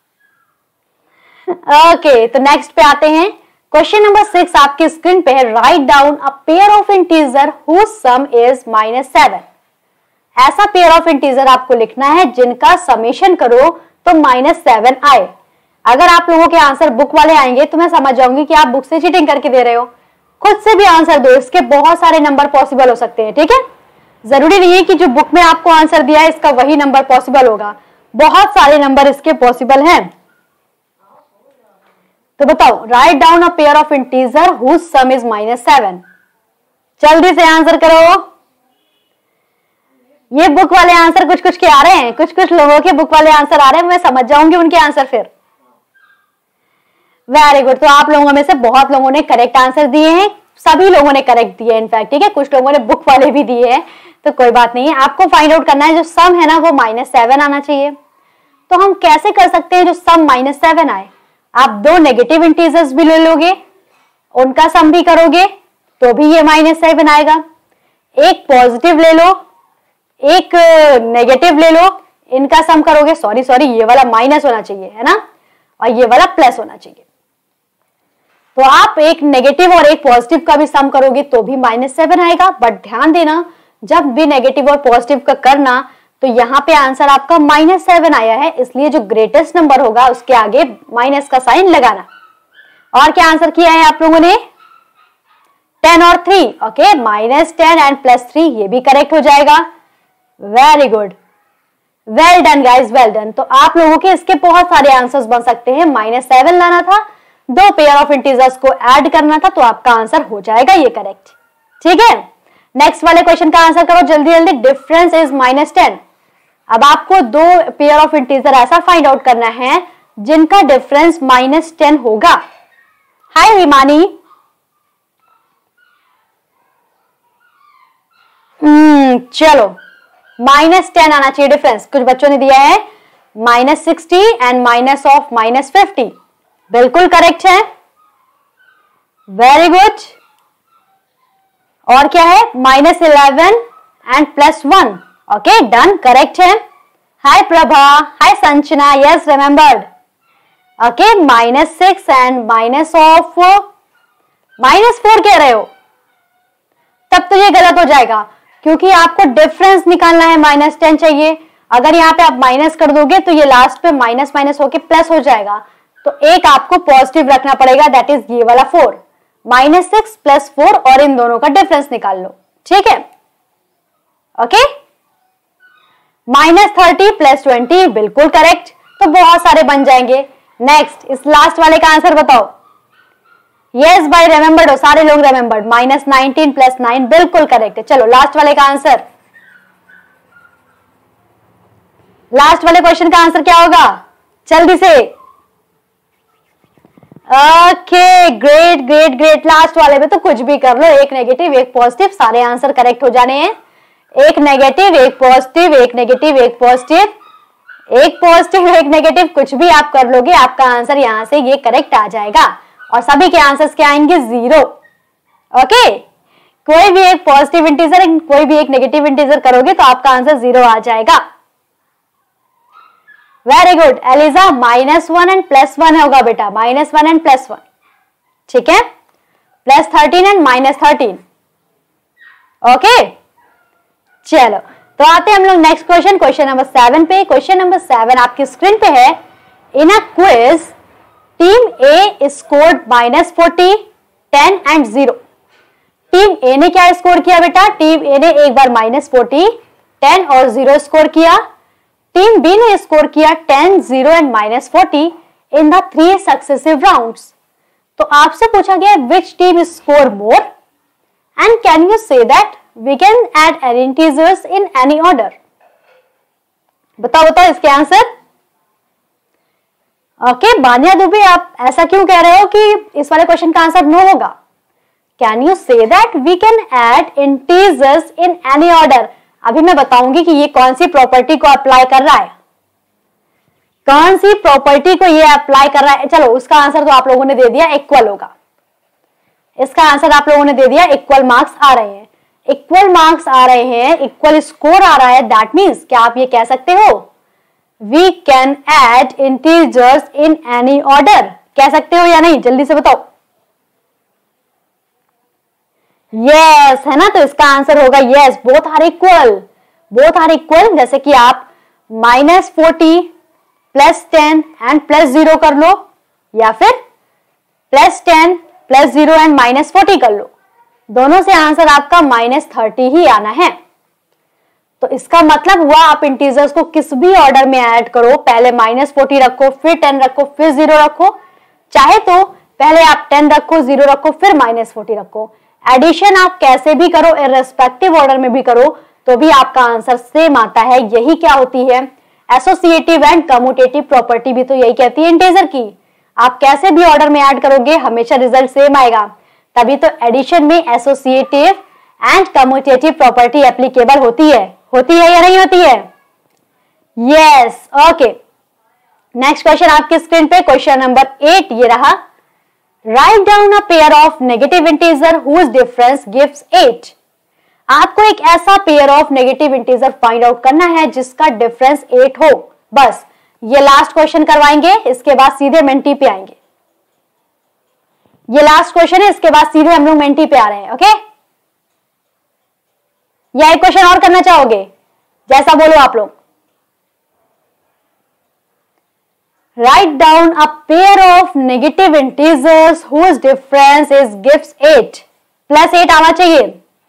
Okay तो नेक्स्ट पे आते हैं। क्वेश्चन नंबर सिक्स आपकी स्क्रीन पे है, write down a pair of integer whose sum is minus seven. ऐसा पेयर ऑफ इंटीजर आपको लिखना है जिनका समेशन करो तो माइनस सेवन आए। अगर आप लोगों के आंसर बुक वाले आएंगे तो मैं समझ जाऊंगी कि आप बुक से चीटिंग करके दे रहे हो, खुद से भी आंसर दो, इसके बहुत सारे नंबर पॉसिबल हो सकते हैं। ठीक है, जरूरी नहीं है कि जो बुक में आपको आंसर दिया है इसका वही नंबर पॉसिबल होगा, बहुत सारे नंबर इसके पॉसिबल हैं। तो बताओ, write down a pair of integer whose sum is minus seven. जल्दी से आंसर करो। ये बुक वाले आंसर कुछ कुछ के आ रहे हैं, कुछ कुछ लोगों के बुक वाले आंसर आ रहे हैं, मैं समझ जाऊंगी उनके आंसर फिर। वेरी गुड, तो आप लोगों में से बहुत लोगों ने करेक्ट आंसर दिए हैं, सभी लोगों ने करेक्ट दिए इनफैक्ट। ठीक है, कुछ लोगों ने बुक वाले भी दिए हैं, तो कोई बात नहीं है। आपको फाइंड आउट करना है जो सम है ना वो माइनस सेवन आना चाहिए। तो हम कैसे कर सकते हैं जो सम माइनस सेवन आए? आप दो नेगेटिव इंटीजर्स भी ले लोगे, उनका सम भी करोगे तो भी ये माइनस सेवन आएगा। एक पॉजिटिव ले लो, एक नेगेटिव ले लो, इनका सम करोगे, सॉरी सॉरी ये वाला माइनस होना चाहिए है ना, और ये वाला प्लस होना चाहिए। तो आप एक नेगेटिव और एक पॉजिटिव का भी सम करोगे तो भी माइनस सेवन आएगा। बट ध्यान देना, जब भी नेगेटिव और पॉजिटिव का करना तो यहाँ पे आंसर आपका माइनस सेवन आया है, इसलिए जो ग्रेटेस्ट नंबर होगा उसके आगे माइनस का साइन लगाना। और क्या आंसर किया है आप लोगों ने? टेन और three. Okay, minus ten and plus three, ये भी करेक्ट हो जाएगा। Very good, well done guys, well done. तो आप लोगों के इसके बहुत सारे आंसर्स बन सकते हैं। माइनस सेवन लाना था, दो पेयर ऑफ इंटीजर्स को ऐड करना था, तो आपका आंसर हो जाएगा ये करेक्ट। ठीक है, नेक्स्ट वाले क्वेश्चन का आंसर करो जल्दी जल्दी। Difference is minus ten. अब आपको दो पेयर ऑफ इंटीजर ऐसा फाइंड आउट करना है जिनका डिफरेंस माइनस टेन होगा। हाय हिमानी। हम्म चलो, माइनस टेन आना चाहिए डिफरेंस। कुछ बच्चों ने दिया है minus sixty and minus of minus fifty, बिल्कुल करेक्ट है, वेरी गुड। और क्या है? Minus eleven and plus one. Okay done, correct है। Hi Prabha, hi Sanchana, yes remembered. Okay, minus six and minus of minus four कह रहे हो, तब तो ये गलत हो जाएगा क्योंकि आपको डिफरेंस निकालना है, माइनस टेन चाहिए। अगर यहाँ पे आप माइनस कर दोगे तो ये लास्ट पे माइनस माइनस होके प्लस हो जाएगा, तो एक आपको पॉजिटिव रखना पड़ेगा, दैट इज ये वाला four. Minus six plus four और इन दोनों का डिफरेंस निकाल लो। ठीक है, okay. Minus thirty plus twenty, बिल्कुल करेक्ट। तो बहुत सारे बन जाएंगे। नेक्स्ट, इस लास्ट वाले का आंसर बताओ। यस भाई, रिमेंबर्ड हो, सारे लोग remembered. Minus nineteen plus nine, बिल्कुल करेक्ट है। चलो लास्ट वाले का आंसर, लास्ट वाले क्वेश्चन का आंसर क्या होगा? जल्दी से। Okay, great great great. Last वाले में तो कुछ भी कर लो, एक नेगेटिव एक पॉजिटिव, सारे आंसर करेक्ट हो जाने हैं। एक नेगेटिव एक पॉजिटिव, एक नेगेटिव एक पॉजिटिव, एक पॉजिटिव एक नेगेटिव, कुछ भी आप कर लोगे आपका आंसर यहां से ये करेक्ट आ जाएगा। और सभी के आंसर्स क्या आएंगे? जीरो। ओके, कोई भी एक पॉजिटिव इंटीजर, कोई भी एक नेगेटिव इंटीजर करोगे तो आपका आंसर जीरो आ जाएगा। Very good Eliza, minus one and plus one होगा बेटा, minus one and plus one. ठीक है, plus thirteen and minus thirteen. Okay चलो, तो आते हैं हम लोग next question, question number seven पे। क्वेश्चन नंबर सेवन आपकी स्क्रीन पे है। In a quiz team A scored minus forty, ten and zero. Team A ने क्या स्कोर किया बेटा? टीम ए ने एक बार माइनस फोर्टी, टेन और जीरो स्कोर किया। टीम बी ने स्कोर किया ten, zero and minus forty in the three successive rounds. तो आपसे पूछा गया which team score more and can you say that we can add any integers in any order. बताओ बताओ इसके आंसर। ओके बानिया दुबे, आप ऐसा क्यों कह रहे हो कि इस वाले क्वेश्चन का आंसर नो होगा? Can you say that we can add integers in any order. अभी मैं बताऊंगी कि ये कौन सी प्रॉपर्टी को अप्लाई कर रहा है, कौन सी प्रॉपर्टी को ये अप्लाई कर रहा है। चलो उसका आंसर तो आप लोगों ने दे दिया, इक्वल होगा। इसका आंसर आप लोगों ने दे दिया, इक्वल मार्क्स आ रहे हैं। इक्वल मार्क्स आ रहे हैं, इक्वल स्कोर आ रहा है, दैट मीन्स क्या आप ये कह सकते हो we can add integers in any order. कह सकते हो या नहीं? जल्दी से बताओ। यस yes, है ना? तो इसका आंसर होगा yes, both are equal, both are equal. जैसे कि आप minus forty plus ten and plus zero कर लो, या फिर plus ten plus zero and minus forty कर लो, दोनों से आंसर आपका माइनस थर्टी ही आना है। तो इसका मतलब हुआ आप इंटीजर्स को किस भी ऑर्डर में ऐड करो, पहले माइनस फोर्टी रखो, फिर टेन रखो, फिर जीरो रखो, चाहे तो पहले आप टेन रखो, जीरो रखो, फिर माइनस फोर्टी रखो। एडिशन आप कैसे भी करो, इररेस्पेक्टिव ऑर्डर में भी करो, तो भी आपका आंसर सेम आता है। यही क्या होती है एसोसिएटिव एंड कम्यूटेटिव प्रॉपर्टी, भी तो यही कहती है इंटीजर की। आप कैसे भी ऑर्डर में ऐड करोगे हमेशा रिजल्ट सेम आएगा। तभी तो एडिशन में associative and commutative property applicable होती है। होती है या नहीं होती है? Yes okay. नेक्स्ट क्वेश्चन आपके स्क्रीन पे क्वेश्चन नंबर एट ये रहा। Write down a pair of negative integer whose difference gives eight. आपको एक ऐसा pair of negative integer find out करना है जिसका डिफरेंस एट हो। बस ये लास्ट क्वेश्चन करवाएंगे, इसके बाद सीधे मेंटी पे आएंगे। ये लास्ट क्वेश्चन है, इसके बाद सीधे हम लोग मेंटी पे आ रहे हैं। ओके, या एक क्वेश्चन और करना चाहोगे? जैसा बोलो आप लोग। Write down a pair of negative integers whose difference is gives eight. Plus eight आना चाहिए,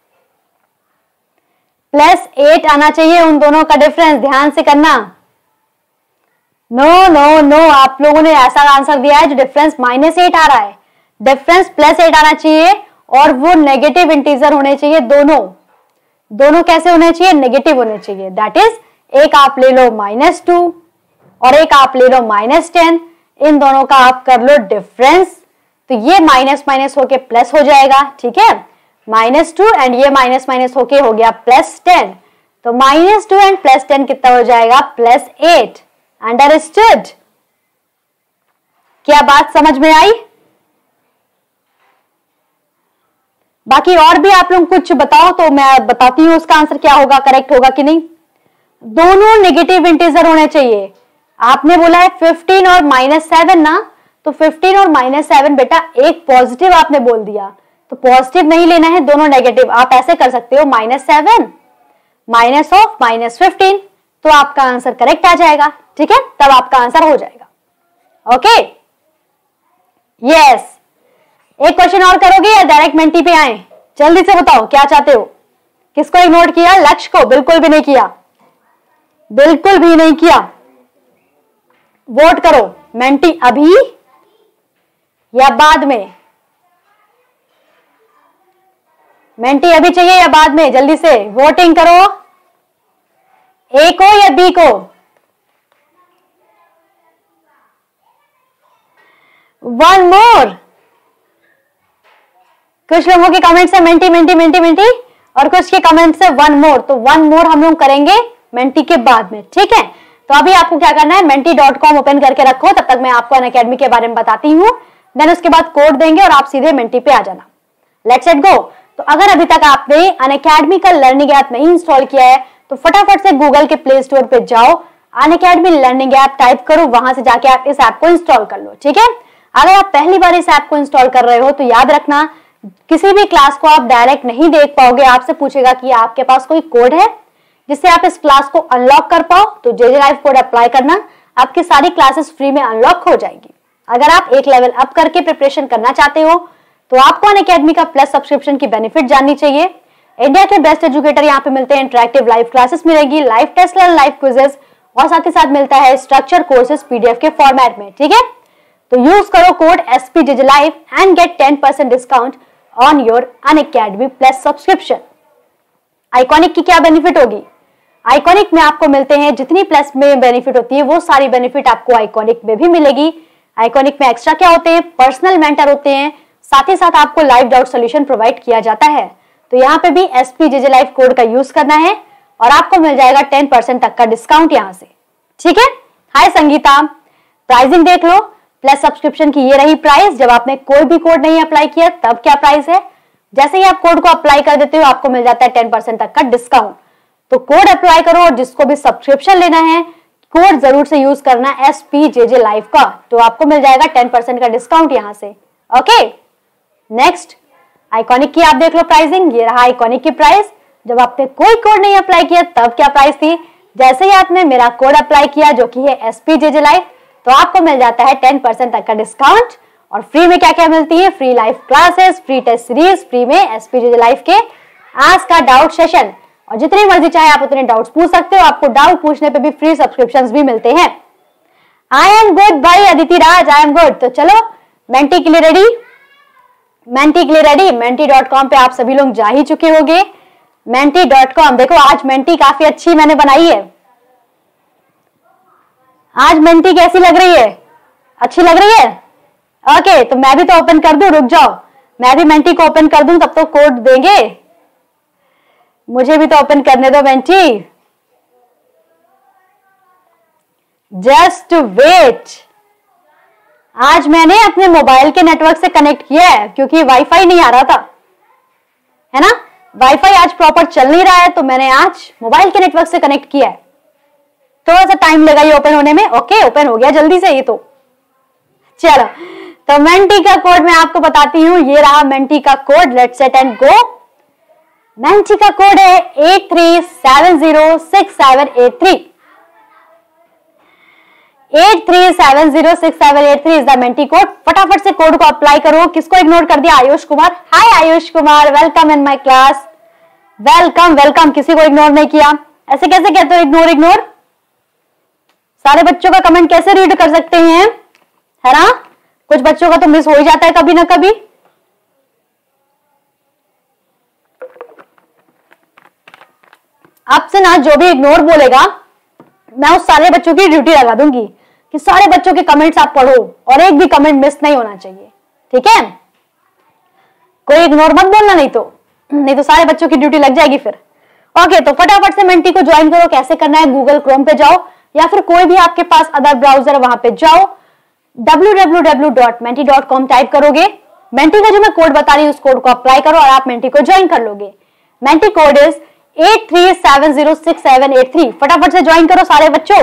प्लस एट आना चाहिए उन दोनों का डिफरेंस। ध्यान से करना। नो नो नो, आप लोगों ने ऐसा आंसर दिया है जो डिफरेंस माइनस एट आ रहा है। डिफरेंस प्लस एट आना चाहिए और वो नेगेटिव इंटीजर होने चाहिए दोनों। दोनों कैसे होने चाहिए? नेगेटिव होने चाहिए। दैट इज एक आप ले लो माइनस टू और एक आप ले लो माइनस टेन। इन दोनों का आप कर लो डिफरेंस, तो ये माइनस माइनस होके प्लस हो जाएगा। ठीक है, माइनस टू एंड ये माइनस माइनस होके हो गया प्लस टेन। तो minus two and plus ten कितना हो जाएगा? Plus eight. अंडरस्टूड? क्या बात समझ में आई? बाकी और भी आप लोग कुछ बताओ तो मैं बताती हूं उसका आंसर क्या होगा, करेक्ट होगा कि नहीं। दोनों नेगेटिव इंटीजर होने चाहिए। आपने बोला है फिफ्टीन और माइनस सेवन ना, तो फिफ्टीन और माइनस सेवन बेटा एक पॉजिटिव आपने बोल दिया, तो पॉजिटिव नहीं लेना है, दोनों नेगेटिव। आप ऐसे कर सकते हो minus seven minus of minus fifteen, तो आपका आंसर करेक्ट आ जाएगा। ठीक है, तब आपका आंसर हो जाएगा। Okay yes. एक क्वेश्चन और करोगे या डायरेक्ट मेंटी पे आए? जल्दी से बताओ क्या चाहते हो। किसको इग्नोर किया? लक्ष्य को बिल्कुल भी नहीं किया, बिल्कुल भी नहीं किया। वोट करो, मेंटी अभी या बाद में? मेंटी अभी चाहिए या बाद में? जल्दी से वोटिंग करो। ए को या बी को? One more. कुछ लोगों के कमेंट से मेंटी मेंटी मेंटी मेंटी और कुछ के कमेंट से वन मोर, तो वन मोर हम लोग करेंगे मेंटी के बाद में। ठीक है, तो अभी आपको क्या करना है, मेंटी डॉट कॉम ओपन करके रखो, तब तक मैं आपको अनअकैडमी के बारे में बताती हूँ। देन उसके बाद कोड देंगे और आप सीधे मेंटी पे आ जाना। Let's it go. तो अगर अभी तक आपने अनअकैडमी का लर्निंग ऐप नहीं इंस्टॉल किया है तो फटाफट से गूगल के प्ले स्टोर पे जाओ, अनअकैडमी लर्निंग ऐप टाइप करो, वहां से जाके आप इस ऐप को इंस्टॉल कर लो। ठीक है, अगर आप पहली बार इस ऐप को इंस्टॉल कर रहे हो तो याद रखना किसी भी क्लास को आप डायरेक्ट नहीं देख पाओगे। आपसे पूछेगा कि आपके पास कोई कोड है जिससे आप इस क्लास को अनलॉक कर पाओ, तो जेजे लाइव कोड अप्लाई करना, आपकी सारी क्लासेस फ्री में अनलॉक हो जाएगी। अगर आप एक लेवल अप करके प्रिपरेशन करना चाहते हो तो आपको अनअकैडमी का प्लस सब्सक्रिप्शन की बेनिफिट जाननी चाहिए। इंडिया के बेस्ट एजुकेटर यहाँ पे मिलते हैं, इंटरेक्टिव लाइव क्लासेस मिलेगी, लाइव टेस्ट, लाइव क्विजेस और साथ ही साथ मिलता है स्ट्रक्चर कोर्सेज पीडीएफ के फॉर्मेट में। ठीक है, तो यूज करो code SPJJ live and get ten percent discount on your Unacademy plus subscription. Iconic की क्या बेनिफिट होगी? आइकॉनिक में आपको मिलते हैं जितनी प्लस में बेनिफिट होती है वो सारी बेनिफिट आपको आइकॉनिक में भी मिलेगी। आइकॉनिक में एक्स्ट्रा क्या होते हैं? पर्सनल मेंटर होते हैं, साथ ही साथ आपको लाइव डाउट सॉल्यूशन प्रोवाइड किया जाता है। तो यहाँ पे भी एसपीजेजेलाइव कोड का यूज करना है और आपको मिल जाएगा टेन परसेंट तक का डिस्काउंट यहाँ से। ठीक है, हाय संगीता, प्राइसिंग देख लो। प्लस सब्सक्रिप्शन की ये रही प्राइस, जब आपने कोई भी कोड नहीं अप्लाई किया तब क्या प्राइस है। जैसे ही आप कोड को अप्लाई कर देते हो आपको मिल जाता है टेन परसेंट तक का डिस्काउंट। तो कोड अप्लाई करो और जिसको भी सब्सक्रिप्शन लेना है कोड जरूर से यूज करना एसपीजेजेलाइव का, तो आपको मिल जाएगा टेन परसेंट का डिस्काउंट यहाँ से। ओके, नेक्स्ट आइकॉनिक की आप देख लो प्राइसिंग। ये रहा आइकॉनिक की प्राइस, जब आपने कोई कोड नहीं अप्लाई किया तब क्या प्राइस थी। जैसे ही आपने मेरा कोड अप्लाई किया जो कि है एसपीजेजेलाइव, तो आपको मिल जाता है टेन परसेंट तक का डिस्काउंट। और फ्री में क्या क्या मिलती है? Free live classes, free test series, free में एसपीजेजेलाइव के आज का डाउट सेशन, और जितने मर्जी चाहे आप उतने डाउट्स पूछ सकते हो। आपको डाउट पूछने पे भी फ्री सब्सक्रिप्शंस भी मिलते हैं। आई एम गुड भाई Aditi Raj, I am good. तो चलो मेंटी के लिए रेडी, मेंटी के लिए रेडी। मेंटी डॉट कॉम पे आप सभी लोग जा ही चुके होंगे। मेंटी डॉट कॉम देखो, आज मेंटी काफी अच्छी मैंने बनाई है। आज मेंटी कैसी लग रही है? अच्छी लग रही है? ओके, तो मैं भी तो ओपन कर दूं, रुक जाओ, मैं भी मेंटी को ओपन कर दूं, तब तो कोड देंगे। मुझे भी तो ओपन करने दो मेंटी, जस्ट वेट। आज मैंने अपने मोबाइल के नेटवर्क से कनेक्ट किया है क्योंकि वाईफाई नहीं आ रहा था, है ना। वाईफाई आज प्रॉपर चल नहीं रहा है, तो मैंने आज मोबाइल के नेटवर्क से कनेक्ट किया है। थोड़ा सा टाइम लगा ये ओपन होने में। ओके, ओपन हो गया जल्दी से ये तो। चलो, तो मेंटी का कोड मैं आपको बताती हूँ। ये रहा मेंटी का code, let's set and go. Menti का कोड है eight three seven zero six seven eight three. Eight three seven zero six seven eight three is the Menti code. फटाफट से कोड को अप्लाई करो। किसको इग्नोर कर दिया? Ayush Kumar. Hi Ayush Kumar, welcome in my class. Welcome welcome, किसी को इग्नोर नहीं किया। ऐसे कैसे कहते हो इग्नोर इग्नोर? सारे बच्चों का कमेंट कैसे रीड कर सकते हैं, है ना। कुछ बच्चों का तो मिस हो ही जाता है कभी ना कभी। आपसे ना जो भी इग्नोर बोलेगा मैं उस सारे बच्चों की ड्यूटी लगा दूंगी कि सारे बच्चों के कमेंट्स आप पढ़ो और एक भी कमेंट मिस नहीं होना चाहिए। ठीक है, कोई इग्नोर मत बोलना, नहीं तो नहीं तो सारे बच्चों की ड्यूटी लग जाएगी फिर। ओके, तो फटाफट से मेंटी को ज्वाइन करो। कैसे करना है? गूगल क्रोम पे जाओ या फिर कोई भी आपके पास अदर ब्राउजर, वहां पे जाओ, W W W dot Menti dot com type करोगे। मेंटी का जो मैं कोड बता रही हूँ उस कोड को अप्लाई करो और आप मेंटी को ज्वाइन कर लोगे। Menti code is eight three seven zero six seven eight three. फटाफट से ज्वाइन करो सारे बच्चों।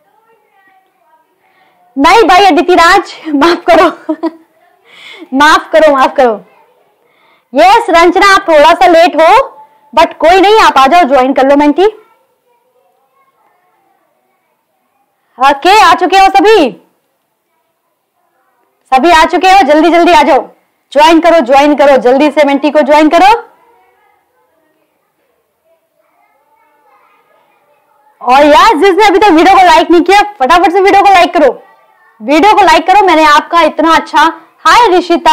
नहीं भाई अदिति राज, माफ करो माफ करो माफ करो। यस रंजना, आप थोड़ा सा लेट हो बट कोई नहीं, आप आ जाओ, ज्वाइन कर लो मेंटी। ओके, आ चुके हो सभी? सभी आ चुके हो? जल्दी जल्दी आ जाओ, ज्वाइन करो ज्वाइन करो, जल्दी से मेंटी को ज्वाइन करो। और यार जिसने अभी तक वीडियो को लाइक नहीं किया फटाफट से वीडियो को लाइक करो, वीडियो को लाइक करो। मैंने आपका इतना अच्छा, hi Rishita,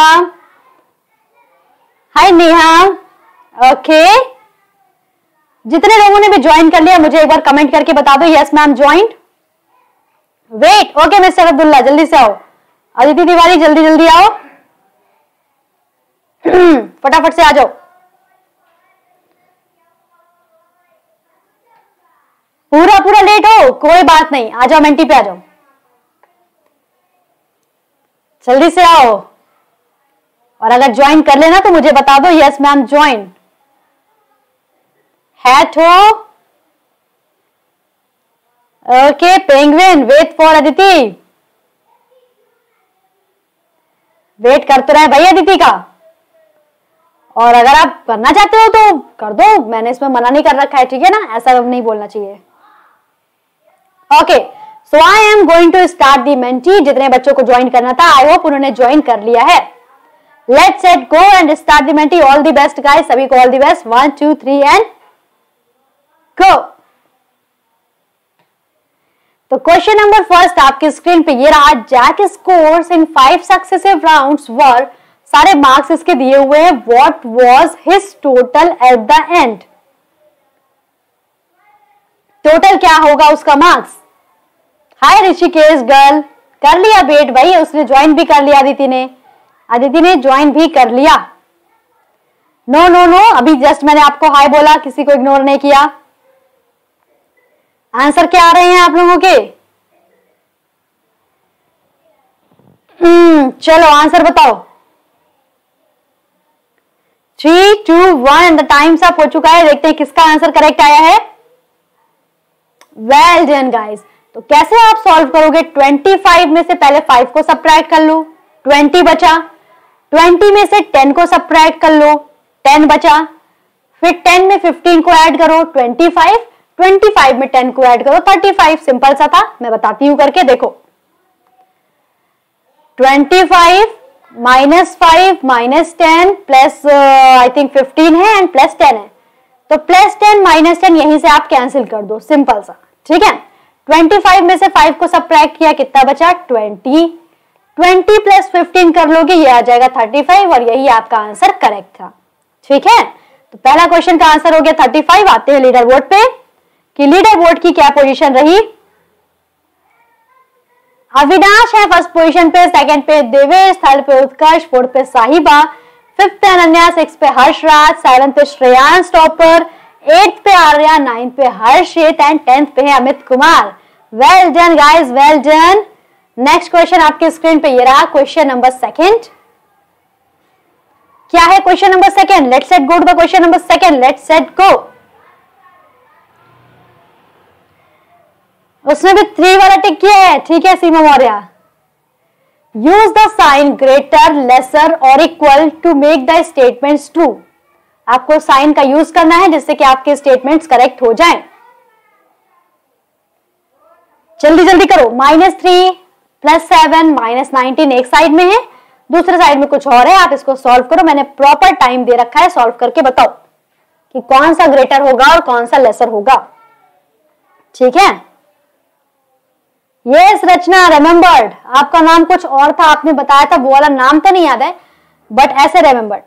hi Neha. Okay, जितने लोगों ने भी ज्वाइन कर लिया मुझे एक बार कमेंट करके बता दो yes ma'am joined. Wait, okay mister Abdullah, जल्दी से आओ। अदिति तिवारी, जल्दी जल्दी आओ फटाफट से आ जाओ। पूरा पूरा लेट हो कोई बात नहीं, आ जाओ मेंटी पे आ जाओ, जल्दी से आओ। और अगर ज्वाइन कर लेना तो मुझे बता दो यस मैम ज्वाइन। हैट हो okay. Penguin, wait for Aditi, wait करते रहे भाई अदिति का। और अगर आप करना चाहते हो तो कर दो, मैंने इसमें मना नहीं कर रखा है, ठीक है ना, ऐसा नहीं बोलना चाहिए। Okay, so I am going to start the Menti. जितने बच्चों को ज्वाइन करना था आई होप उन्होंने ज्वाइन कर लिया है। Let's set go and start the Menti. All the best guys, सभी को all the best. One two three and go. तो क्वेश्चन नंबर फर्स्ट आपकी स्क्रीन पे ये रहा। Jack scores in five successive rounds were, सारे मार्क्स इसके दिए हुए हैं। What was his total at the end? Total क्या होगा उसका मार्क्स? हाय ऋषिकेश गर्ल, कर लिया वेट भाई, उसने ज्वाइन भी कर लिया। अदिति ने अदिति ने ज्वाइन भी कर लिया। नो नो नो, अभी जस्ट मैंने आपको हाय बोला, किसी को इग्नोर नहीं किया। आंसर क्या आ रहे हैं आप लोगों के? हम्म चलो आंसर बताओ। Three two one, the time's up हो चुका है। देखते हैं किसका आंसर करेक्ट आया है। Well done guys. तो कैसे आप सॉल्व करोगे? पच्चीस में से पहले पाँच को सब्ट्रैक्ट कर लो, बीस बचा। बीस में से दस को सब्ट्रैक्ट कर लो, दस बचा। फिर दस में पंद्रह को ऐड करो, पच्चीस। पच्चीस में दस को ऐड करो, पैंतीस। सिंपल सा था, मैं बताती हूं करके। देखो पच्चीस minus five minus ten plus I think fifteen है एंड प्लस टेन है, तो प्लस टेन माइनस टेन यहीं से आप कैंसिल कर दो, सिंपल सा। ठीक है, पच्चीस में से पाँच को सब्ट्रैक्ट किया, कितना बचा? बीस। बीस प्लस पंद्रह कर लोगे, ये आ जाएगा पैंतीस और यही आपका आंसर करेक्ट था। ठीक है, तो पहला क्वेश्चन का आंसर हो गया पैंतीस। आते हैं लीडर बोर्ड पे कि लीडर बोर्ड की क्या पोजीशन रही। अविनाश है फर्स्ट पोजीशन पे, सेकंड पे देवेश, थर्ड पे उत्कर्ष, फोर्थ पे साहिबा, फिफ्थ पे अनन्या, सिक्स पे हर्षराज, सेवंथ पे Shreyansh topper, eighth pay Arya, ninth पे हर्षित एंड टेंथ पे है Amit Kumar. Well done guys, well done. Next question आपके स्क्रीन पे ये रहा, क्वेश्चन नंबर सेकंड। क्या है question number second? Let's set go to the question number second. Let's set go. उसमें भी थ्री वाला टिक किया है। ठीक है Seema Maurya, use the sign greater, lesser और equal to make the statements true. आपको साइन का यूज करना है जिससे कि आपके स्टेटमेंट्स करेक्ट हो जाएं। जल्दी जल्दी करो। Minus three plus seven minus nineteen एक साइड में है, दूसरे साइड में कुछ और है। आप इसको सॉल्व करो, मैंने प्रॉपर टाइम दे रखा है। सॉल्व करके बताओ कि कौन सा ग्रेटर होगा और कौन सा लेसर होगा। ठीक है, यस रचना, रिमेंबर्ड। आपका नाम कुछ और था, आपने बताया था, वो वाला नाम तो नहीं याद है, बट ऐसे रिमेंबर्ड।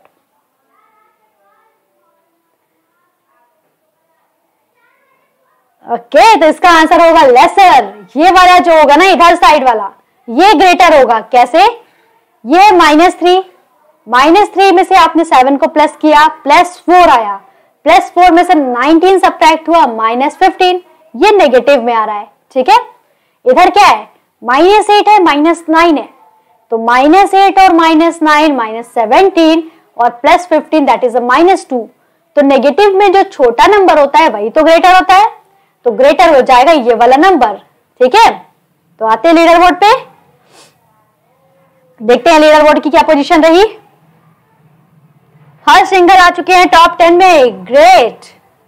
ओके, तो इसका आंसर होगा लेसर। ये वाला जो होगा ना इधर साइड वाला, ये ग्रेटर होगा। कैसे? ये माइनस थ्री, माइनस थ्री में से आपने सेवन को प्लस किया, प्लस फोर आया, प्लस फोर में से नाइनटीन सब्ट्रैक्ट हुआ, माइनस फिफ्टीन, ये नेगेटिव में आ रहा है। ठीक है, इधर क्या है? माइनस एट है, माइनस नाइन है, तो माइनस एट और माइनस नाइन माइनस सेवनटीन और plus fifteen that is a minus two. तो नेगेटिव में जो छोटा नंबर होता है वही तो ग्रेटर होता है, तो ग्रेटर हो जाएगा ये वाला नंबर। ठीक है, तो आते हैं लीडर बोर्ड पे, देखते हैं लीडर बोर्ड की क्या पोजीशन रही। हर सिंगर आ चुके हैं टॉप टेन में। ग्रेट,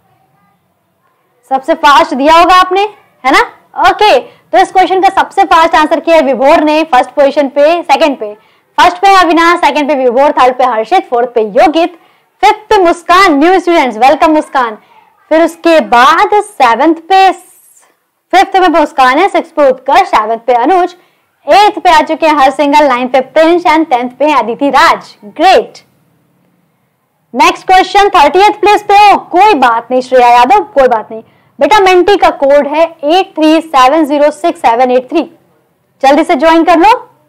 सबसे फास्ट दिया होगा आपने, है ना? ओके, तो इस क्वेश्चन का सबसे फास्ट आंसर किया है विभोर ने, फर्स्ट पोजीशन पे, सेकंड पे फर्स्ट पे अविनाश, सेकंड पे विभोर, थर्ड पे हर्षित, फोर्थ पे योगित, फिफ्थ पे Muskan. New students welcome Muskan. फिर उसके बाद सेवंथ पे, फिफ्थ में मुस्कान है, सिक्स पे उत्कर्ष, सेवंथ पे अनुज, एट्थ पे आ चुके हैं हर सिंगल, नाइन्थ पे प्रिंस एंड टेंथ पे है Aditi Raj. Great. Next question thirtieth place पे हो, कोई बात नहीं श्रेया यादव, कोई बात नहीं बेटा। मेंटी का कोड है eight three seven zero six seven eight three, जल्दी से ज्वाइन कर लो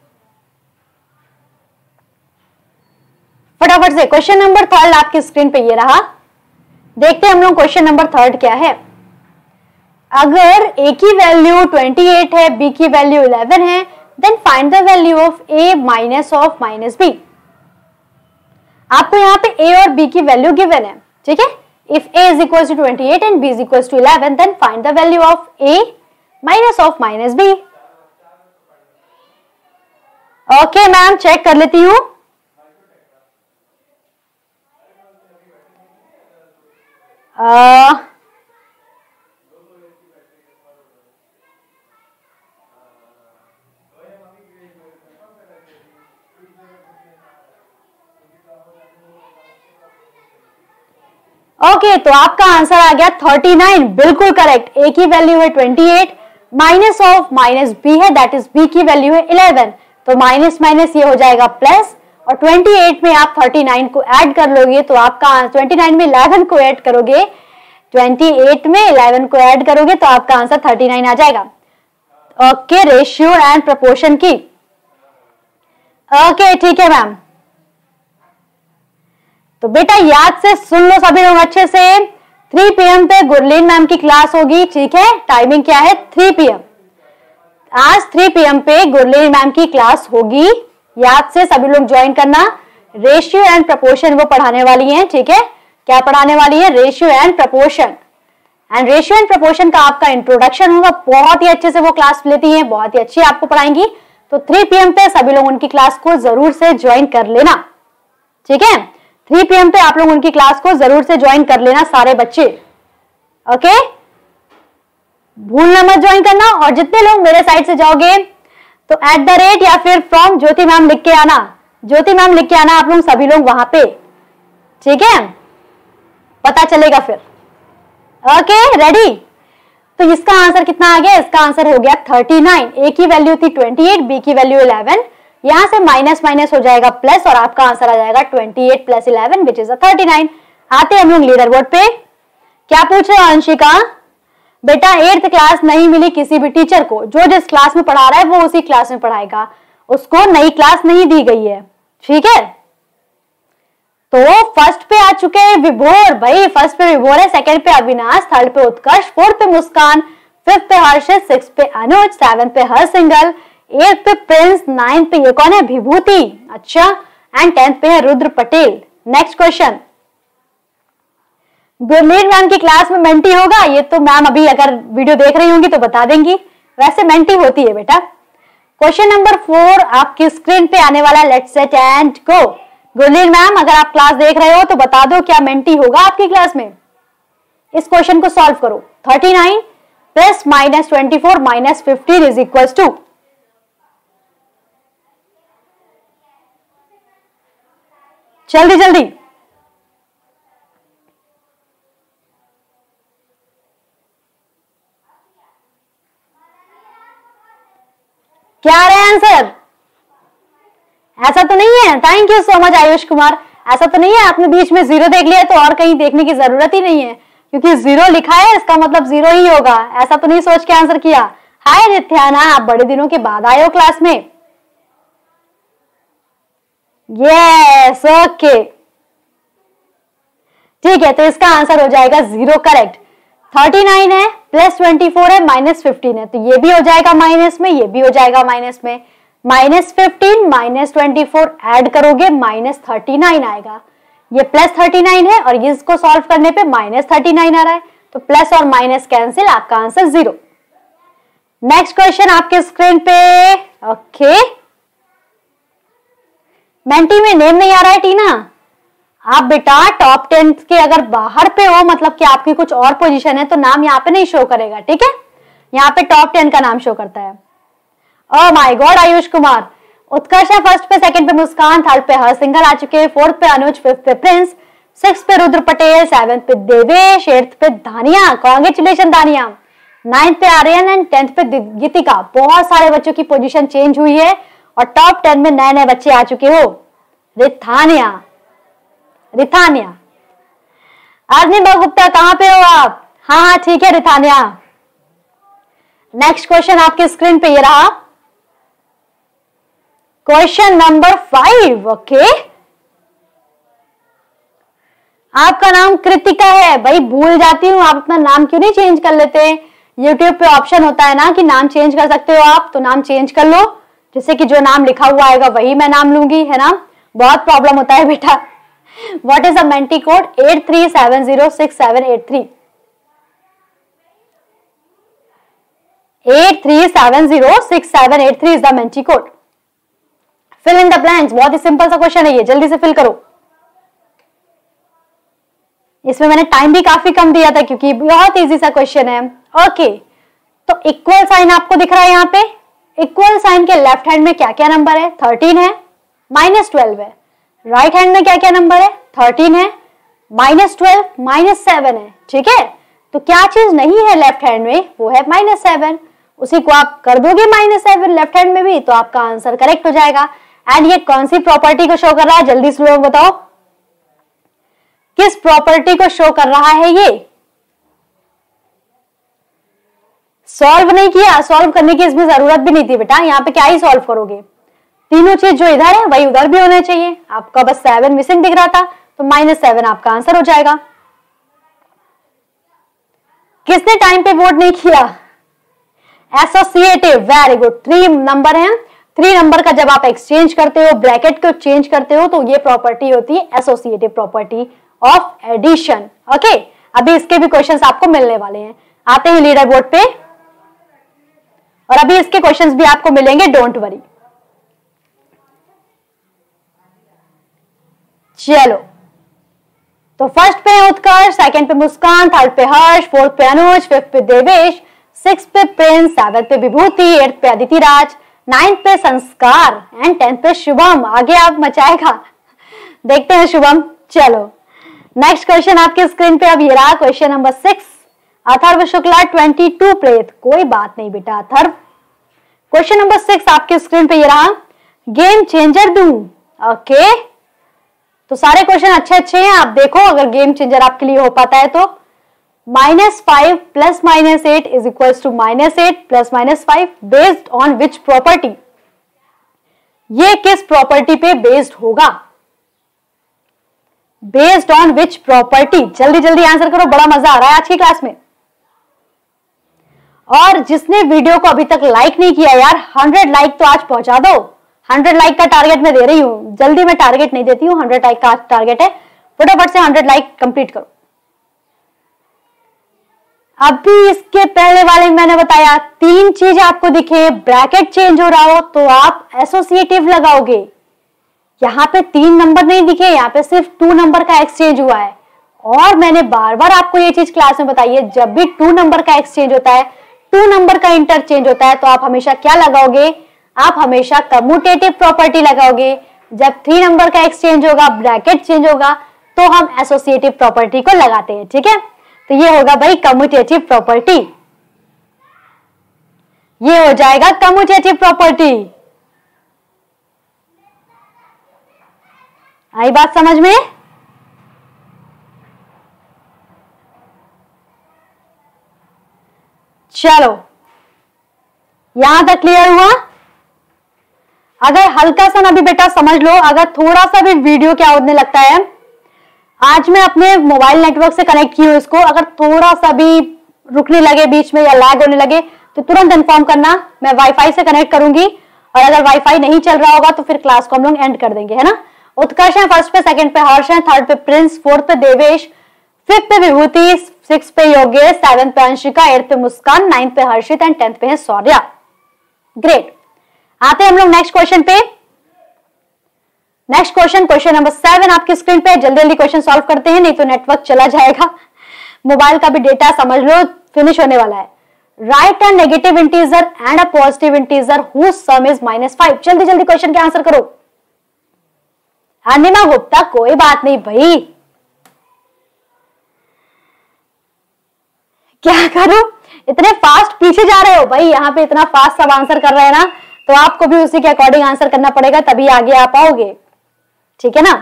फटाफट से। क्वेश्चन नंबर थर्ड आपकी स्क्रीन पे ये रहा, देखते हैं हम लोग क्वेश्चन नंबर थर्ड क्या है। अगर ए की वैल्यू अट्ठाईस है, बी की वैल्यू इलेवन है, then find the value of A minus of minus B. आपको यहाँ पे ए और बी की वैल्यू गिवन है। ठीक है, if a is equals to twenty-eight and b is equals to eleven, then find the value of a minus of minus b. Okay ma'am, check कर लेती हूँ। ओके, तो आपका आंसर आ गया थर्टी नाइन, बिल्कुल करेक्ट। ए की value है twenty eight, minus of minus B है, दैट इज बी की वैल्यू है इलेवन, तो माइनस माइनस ये हो जाएगा प्लस, और ट्वेंटी एट में आप थर्टी नाइन को ऐड कर लोगे तो आपका ट्वेंटी नाइन में इलेवन को ऐड करोगे, ट्वेंटी एट में इलेवन को ऐड करोगे तो आपका आंसर थर्टी नाइन आ जाएगा। ओके, रेशियो एंड प्रोपोर्शन की। ओके ठीक है मैम, तो बेटा याद से सुन लो सभी लोग अच्छे से, थ्री पी एम पे गुरलीन मैम की क्लास होगी, ठीक है। टाइमिंग क्या है? Three P M. आज थ्री पी एम पे गुरलीन मैम की क्लास होगी, याद से सभी लोग ज्वाइन करना। रेशियो एंड प्रपोर्शन वो पढ़ाने वाली हैं, ठीक है। क्या पढ़ाने वाली है? Ratio and proportion. And ratio and proportion का आपका इंट्रोडक्शन होगा, बहुत ही अच्छे से वो क्लास लेती हैं, बहुत ही अच्छी आपको पढ़ाएंगी। तो थ्री पी एम पे सभी लोग उनकी क्लास को जरूर से ज्वाइन कर लेना, ठीक है। थ्री पी एम पे आप लोग उनकी क्लास को जरूर से ज्वाइन कर लेना सारे बच्चे, ओके। भूलना मत ज्वाइन करना। और जितने लोग मेरे साइड से जाओगे तो एट द रेट या फिर फ्रॉम ज्योति मैम लिख के आना, ज्योति मैम लिख के आना आप लोग सभी लोग वहां पे, ठीक है, पता चलेगा फिर। Okay ready. तो इसका आंसर कितना आ गया? इसका आंसर हो गया थर्टी नाइन। ए की वैल्यू थी ट्वेंटी एट, बी की वैल्यू इलेवन, यहां से माइनस माइनस हो जाएगा प्लस, और आपका आंसर आ जाएगा twenty eight plus eleven which is thirty nine. आते हम लोग लीडर बोर्ड पे। क्या पूछ रहे हो अंशिका? बेटा एट्थ क्लास नहीं मिली किसी भी टीचर को, जो जिस क्लास में पढ़ा रहा है वो उसी क्लास में पढ़ाएगा, उसको नई क्लास नहीं दी गई है, ठीक है। तो फर्स्ट पे आ चुके हैं विभोर, भाई फर्स्ट पे विभोर है, सेकंड पे अविनाश, थर्ड पे उत्कर्ष, फोर्थ पे मुस्कान, फिफ्थ पे हर्षित, सिक्स पे अनुज, सेवन पे हर सिंगल, एट पे प्रिंस, नाइन पे ये कौन है? विभूति, अच्छा, एंड टेंथ पे है Rudra Patel. Next question, Gurleen ma'am की क्लास में मेंटी होगा? ये तो मैम अभी अगर वीडियो देख रही होंगी तो बता देंगी, वैसे मेंटी होती है बेटा। क्वेश्चन नंबर फोर आपकी स्क्रीन पे आने वाला, let's set and go. Gurleen ma'am अगर आप क्लास देख रहे हो तो बता दो क्या मेंटी होगा आपकी क्लास में। इस क्वेश्चन को सॉल्व करो। Thirty nine plus minus twenty four minus fifteen is equal to, जल्दी जल्दी, क्या आ रहा है आंसर? ऐसा तो नहीं है, thank you so much Ayush Kumar, ऐसा तो नहीं है आपने बीच में जीरो देख लिया तो और कहीं देखने की जरूरत ही नहीं है, क्योंकि जीरो लिखा है इसका मतलब जीरो ही होगा, ऐसा तो नहीं सोच के आंसर किया। हाय नित्याना, आप बड़े दिनों के बाद आए हो क्लास में। यस ओके ठीक है, तो इसका आंसर हो जाएगा जीरो, करेक्ट। थर्टी नाइन है प्लस ट्वेंटी फोर है माइनस फिफ्टीन है, तो ये भी हो जाएगा माइनस में, ये भी हो जाएगा माइनस में। Minus fifteen minus twenty four add करोगे माइनस थर्टी नाइन आएगा, ये प्लस थर्टी नाइन है और इसको सॉल्व करने पे माइनस थर्टी नाइन आ रहा है, तो प्लस और माइनस कैंसिल, आपका आंसर जीरो। नेक्स्ट क्वेश्चन आपके स्क्रीन पे, ओके। मेंटी में नेम नहीं आ रहा है टीना, आप बेटा टॉप टेन के अगर बाहर पे हो, मतलब कि आपकी कुछ और पोजीशन है, तो नाम यहाँ पे नहीं शो करेगा, ठीक है। यहाँ पे टॉप टेन का नाम शो करता है। Oh my God Ayush Kumar, Utkarsh है फर्स्ट पे, सेकंड पे मुस्कान, थर्ड पे हर सिंगल आ चुके हैं, फोर्थ पे अनुज, फिफ्थ पे प्रिंस, सिक्स पे रुद्र पटेल, सेवेंथ पे देवेश, एट्थ पे धानिया, कांग्रेचुलेशन धानिया, नाइन्थ पे आर्यन एंड टेंथ पे गीतिका। बहुत सारे बच्चों की पोजीशन चेंज हुई है और टॉप टेन में नए नए बच्चे आ चुके हो। रिथानिया, रिथानिया, अर्निबा गुप्ता कहां पे हो आप? हाँ हाँ ठीक है रिथानिया। नेक्स्ट क्वेश्चन आपके स्क्रीन पे ये रहा, क्वेश्चन नंबर फाइव, ओके। आपका नाम कृतिका है, भाई भूल जाती हूँ, आप अपना नाम क्यों नहीं चेंज कर लेते? यूट्यूब पे ऑप्शन होता है ना कि नाम चेंज कर सकते हो आप, तो नाम चेंज कर लो, जिससे कि जो नाम लिखा हुआ आएगा वही मैं नाम लूंगी, है ना। बहुत प्रॉब्लम होता है बेटा। What is the Menti code? Eight three seven zero six seven eight three, eight three seven zero six seven eight three is the Menti code. Fill in the blanks, बहुत ही सिंपल सा question है ये, जल्दी से fill करो। इसमें मैंने टाइम भी काफी कम दिया था क्योंकि बहुत इजी सा क्वेश्चन है, ओके। तो इक्वल साइन आपको दिख रहा है यहाँ पे, इक्वल साइन के लेफ्ट हैंड में क्या क्या नंबर है? थर्टीन है, माइनस ट्वेल्व है। राइट हैंड में क्या क्या नंबर है? थर्टीन है, माइनस ट्वेल्व माइनस सेवन है, ठीक है। तो क्या चीज नहीं है लेफ्ट हैंड में, वो है माइनस सेवन। उसी को आप कर दोगे माइनस सेवन लेफ्ट हैंड में भी, तो आपका आंसर करेक्ट हो जाएगा। एंड ये कौन सी प्रॉपर्टी को शो कर रहा है, जल्दी से लोग बताओ, किस प्रॉपर्टी को शो कर रहा है ये? सॉल्व नहीं किया, सॉल्व करने की इसमें जरूरत भी नहीं थी बेटा, यहाँ पे क्या ही सॉल्व करोगे, तीनों चीज जो इधर है वही उधर भी होने चाहिए। आपका बस सेवन मिसिंग दिख रहा था, तो माइनस सेवन आपका आंसर हो जाएगा। किसने टाइम पे वोट नहीं किया? Associative, very good. थ्री नंबर है, थ्री नंबर का जब आप एक्सचेंज करते हो, ब्रैकेट को चेंज करते हो, तो ये प्रॉपर्टी होती है associative property of addition. Okay, अभी इसके भी क्वेश्चंस आपको मिलने वाले हैं। आते हैं लीडर बोर्ड पे, और अभी इसके क्वेश्चंस भी आपको मिलेंगे, डोंट वरी। चलो, तो फर्स्ट पे उत्कर्ष, सेकंड पे मुस्कान, थर्ड पे हर्ष, फोर्थ पे अनुज, फिफ्थ पे देवेश, सिक्स पे प्रिंस, सेवेंथ पे विभूति, एट्थ पे अदिति राज, नाइन्थ पे संस्कार एंड टेंथ पे शुभम। आगे आप मचाएगा, देखते हैं शुभम। चलो, नेक्स्ट क्वेश्चन आपके स्क्रीन पे अब ये रहा, question number six. Atharva Shukla twenty two place, कोई बात नहीं बेटा अथर्व। क्वेश्चन नंबर सिक्स आपके स्क्रीन पे ये रहा, गेम चेंजर दूं। ओके, तो सारे क्वेश्चन अच्छे अच्छे हैं, आप देखो अगर गेम चेंजर आपके लिए हो पाता है तो। Minus five plus minus eight is equal to minus eight plus minus five, based on which property? ये किस प्रॉपर्टी पे बेस्ड होगा? Based on which property? जल्दी जल्दी आंसर करो, बड़ा मजा आ रहा है आज की क्लास में। और जिसने वीडियो को अभी तक लाइक नहीं किया यार, हंड्रेड लाइक तो आज पहुंचा दो। हंड्रेड लाइक का टारगेट मैं दे रही हूं, जल्दी मैं टारगेट नहीं देती हूं, हंड्रेड लाइक का टारगेट है, फटाफट से हंड्रेड लाइक कंप्लीट करो। अभी इसके पहले वाले में मैंने बताया तीन चीज आपको दिखे, ब्रैकेट चेंज हो रहा हो तो आप एसोसिएटिव लगाओगे। यहाँ पे तीन नंबर नहीं दिखे, यहाँ पे सिर्फ टू नंबर का एक्सचेंज हुआ है। और मैंने बार बार आपको ये चीज क्लास में बताई है, जब भी टू नंबर का एक्सचेंज होता है, टू नंबर का इंटरचेंज होता है, तो आप हमेशा क्या लगाओगे? आप हमेशा कम्यूटेटिव प्रॉपर्टी लगाओगे। जब थ्री नंबर का एक्सचेंज होगा, ब्रैकेट चेंज होगा, तो हम एसोसिएटिव प्रॉपर्टी को लगाते हैं, ठीक है। तो ये होगा भाई कम्यूटेटिव प्रॉपर्टी, ये हो जाएगा कम्यूटेटिव प्रॉपर्टी। आई बात समझ में? चलो, यहां तक क्लियर हुआ? अगर हल्का सा ना भी बेटा समझ लो, अगर थोड़ा सा भी वीडियो क्या होने लगता है, आज मैं अपने मोबाइल नेटवर्क से कनेक्ट की हूं इसको, अगर थोड़ा सा भी रुकने लगे बीच में या लैग होने लगे तो तुरंत इन्फॉर्म करना, मैं वाईफाई से कनेक्ट करूंगी। और अगर वाईफाई नहीं चल रहा होगा तो फिर क्लास को हम लोग एंड कर देंगे, है ना। उत्कर्ष है फर्स्ट पे, सेकंड पे हर्ष है, थर्ड पे प्रिंस, फोर्थ पे देवेश, फिफ्थ पे विभूति, सिक्स पे योगेश, सेवंथ पे अंशिका, एट्थ पे मुस्कान, नाइन्थ पे हर्षित एंड टेंथ पे है सौर्या। ग्रेट, आते हैं हम लोग नेक्स्ट क्वेश्चन पे। Next question, question number seven आपकी स्क्रीन पे। जल्दी जल्दी क्वेश्चन सॉल्व करते हैं, नहीं तो नेटवर्क चला जाएगा, मोबाइल का भी डेटा समझ लो फिनिश होने वाला है। Write a negative integer and a positive integer whose sum is minus five. जल्दी जल्दी क्वेश्चन के आंसर करो। अनिमा गुप्ता, कोई बात नहीं भाई, क्या करूं, इतने फास्ट पीछे जा रहे हो भाई, यहाँ पे इतना फास्ट सब आंसर कर रहे हैं ना, तो आपको भी उसी के अकॉर्डिंग आंसर करना पड़ेगा, तभी आगे आ पाओगे, ठीक है ना।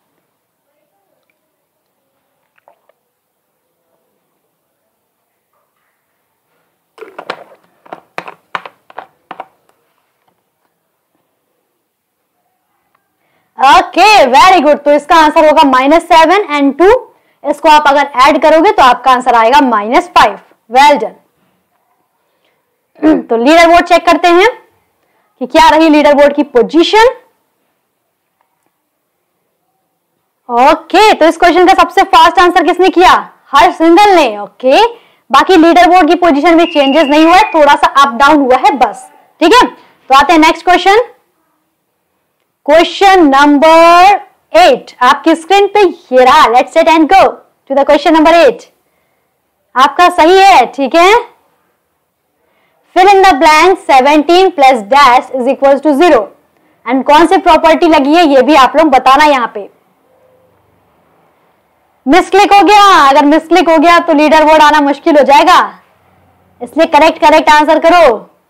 Okay, very good. तो इसका आंसर होगा माइनस सेवन एंड टू, इसको आप अगर ऐड करोगे तो आपका आंसर आएगा माइनस फाइव। Well done. तो लीडर बोर्ड चेक करते हैं कि क्या रही लीडर बोर्ड की पोजीशन। ओके, तो इस क्वेश्चन का सबसे फास्ट आंसर किसने किया? हर सिंगल ने। ओके, बाकी लीडर बोर्ड की पोजीशन में चेंजेस नहीं हुआ है, थोड़ा सा अप डाउन हुआ है बस, ठीक है। तो आते हैं next question, question number eight आपकी स्क्रीन पे ये रहा। Let's set and go to the question number eight. आपका सही है, ठीक है। Fill in the blank seventeen plus dash is equal to zero. And कौन सी प्रॉपर्टी लगी है ये भी आप लोग बताना। यहां पे मिसक्लिक हो गया, अगर मिसक्लिक हो गया तो लीडर बोर्ड आना मुश्किल हो जाएगा, इसलिए करेक्ट करेक्ट आंसर करो।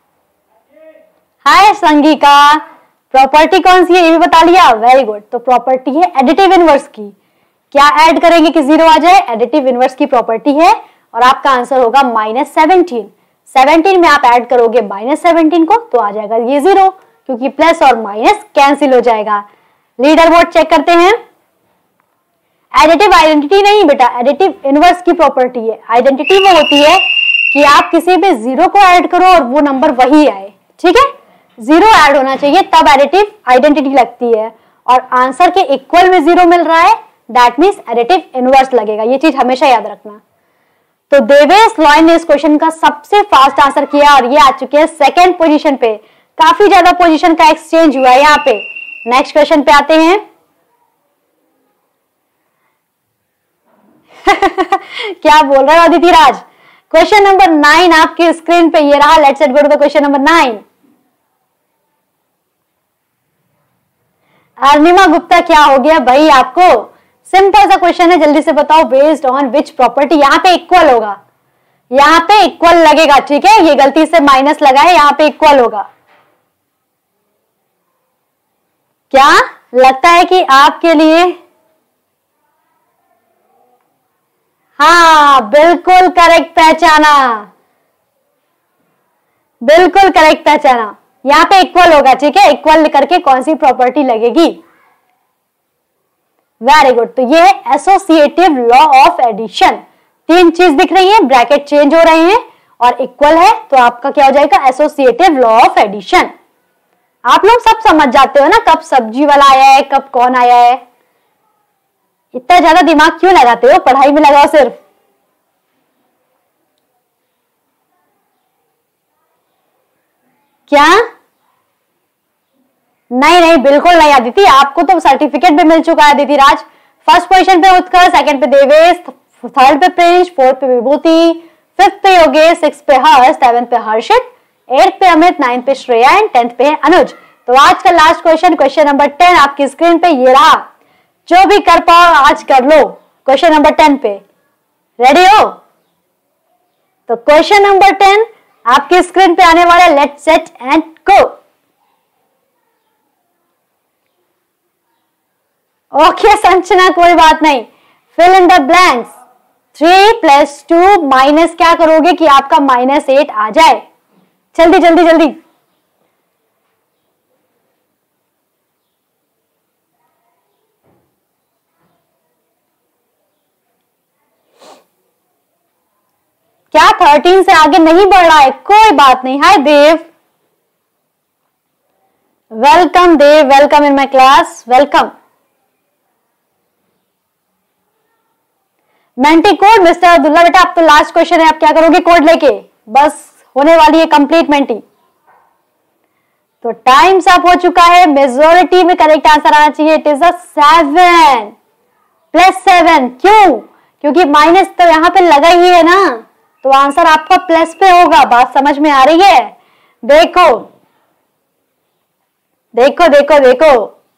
हाय संगीका, प्रॉपर्टी कौन सी है ये भी बता लिया, वेरी गुड। तो प्रॉपर्टी है एडिटिव इनवर्स की। क्या ऐड करेंगे कि जीरो आ जाए, एडिटिव इनवर्स की प्रॉपर्टी है और आपका आंसर होगा माइनस सेवनटीन। सेवनटीन में आप ऐड करोगे माइनस सेवनटीन को तो आ जाएगा ये जीरो, क्योंकि प्लस और माइनस कैंसिल हो जाएगा। लीडर बोर्ड चेक करते हैं। एडिटिव आइडेंटिटी नहीं बेटा, एडिटिव इनवर्स की प्रॉपर्टी है। आइडेंटिटी वो होती है कि आप किसी पे जीरो को ऐड करो और वो नंबर वही आए, ठीक है, जीरो ऐड होना चाहिए तब एडिटिव आइडेंटिटी लगती है, और आंसर के इक्वल में जीरो मिल रहा है, दैट मींस एडिटिव इनवर्स लगेगा। ये चीज हमेशा याद रखना। तो देवेश लॉयन ने इस क्वेश्चन का सबसे फास्ट आंसर किया और ये आ चुके हैं सेकेंड पोजीशन पे। काफी ज्यादा पोजीशन का एक्सचेंज हुआ है यहाँ पे। नेक्स्ट क्वेश्चन पे आते हैं। क्या बोल रहे हो Aditi Raj. Question number nine आपकी स्क्रीन पे ये रहा। Let's go to the question number nine. Arnima Gupta, क्या हो गया भाई आपको? सिंपल सा क्वेश्चन है, जल्दी से बताओ। बेस्ड ऑन विच प्रॉपर्टी, यहाँ पे इक्वल होगा, यहाँ पे इक्वल लगेगा, ठीक है, ये गलती से माइनस लगा है, यहाँ पे इक्वल होगा। क्या लगता है कि आपके लिए? हाँ बिल्कुल करेक्ट पहचाना, बिल्कुल करेक्ट पहचाना। यहाँ पे इक्वल होगा, ठीक है, इक्वल करके कौन सी प्रॉपर्टी लगेगी? Very good. तो ये है एसोसिएटिव लॉ ऑफ एडिशन। तीन चीज दिख रही है, ब्रैकेट चेंज हो रहे हैं और इक्वल है, तो आपका क्या हो जाएगा? Associative law of addition. आप लोग सब समझ जाते हो ना, कब सब्जी वाला आया है, कब कौन आया है। इतना ज्यादा दिमाग क्यों लगाते हो? पढ़ाई में लगाओ सिर्फ। क्या? नहीं नहीं, बिल्कुल नहीं आदिति, आपको तो सर्टिफिकेट भी मिल चुका है आदिति राज। फर्स्ट पोजीशन पे उत्कर्ष, सेकंड पे देवेश, थर्ड पे प्रिंस, फोर्थ पे विभूति, फिफ्थ पे योगेश, सिक्स पे हर्ष, सेवेंथ पे हर्षित, एट्थ पे अमित, नाइन्थ पे श्रेया एंड टेंथ पे है अनुज। तो आज का last question, question number ten आपकी स्क्रीन पे ये रहा। जो भी कर पाओ आज कर लो। क्वेश्चन नंबर टेन पे रेडी हो? तो क्वेश्चन नंबर टेन आपकी स्क्रीन पे आने वाला, let's set and go. Okay Sanchna, कोई बात नहीं। Fill in the blanks. Three plus two minus क्या करोगे कि आपका माइनस एट आ जाए? जल्दी जल्दी जल्दी। क्या थर्टीन से आगे नहीं बढ़ रहा है? कोई बात नहीं। Hi Dev, welcome Dev, welcome in my class, welcome. Menti code mister Abdullah, बेटा आप तो लास्ट क्वेश्चन है, आप क्या करोगे कोड लेके? बस होने वाली है कंप्लीट मेंटी। तो टाइम्स अप हो चुका है। मेजोरिटी में करेक्ट आंसर आना चाहिए। It is a seven plus seven. क्यों? क्योंकि माइनस तो यहां पे लगा ही है ना, तो आंसर आपका प्लस पे होगा। बात समझ में आ रही है? देखो देखो देखो देखो,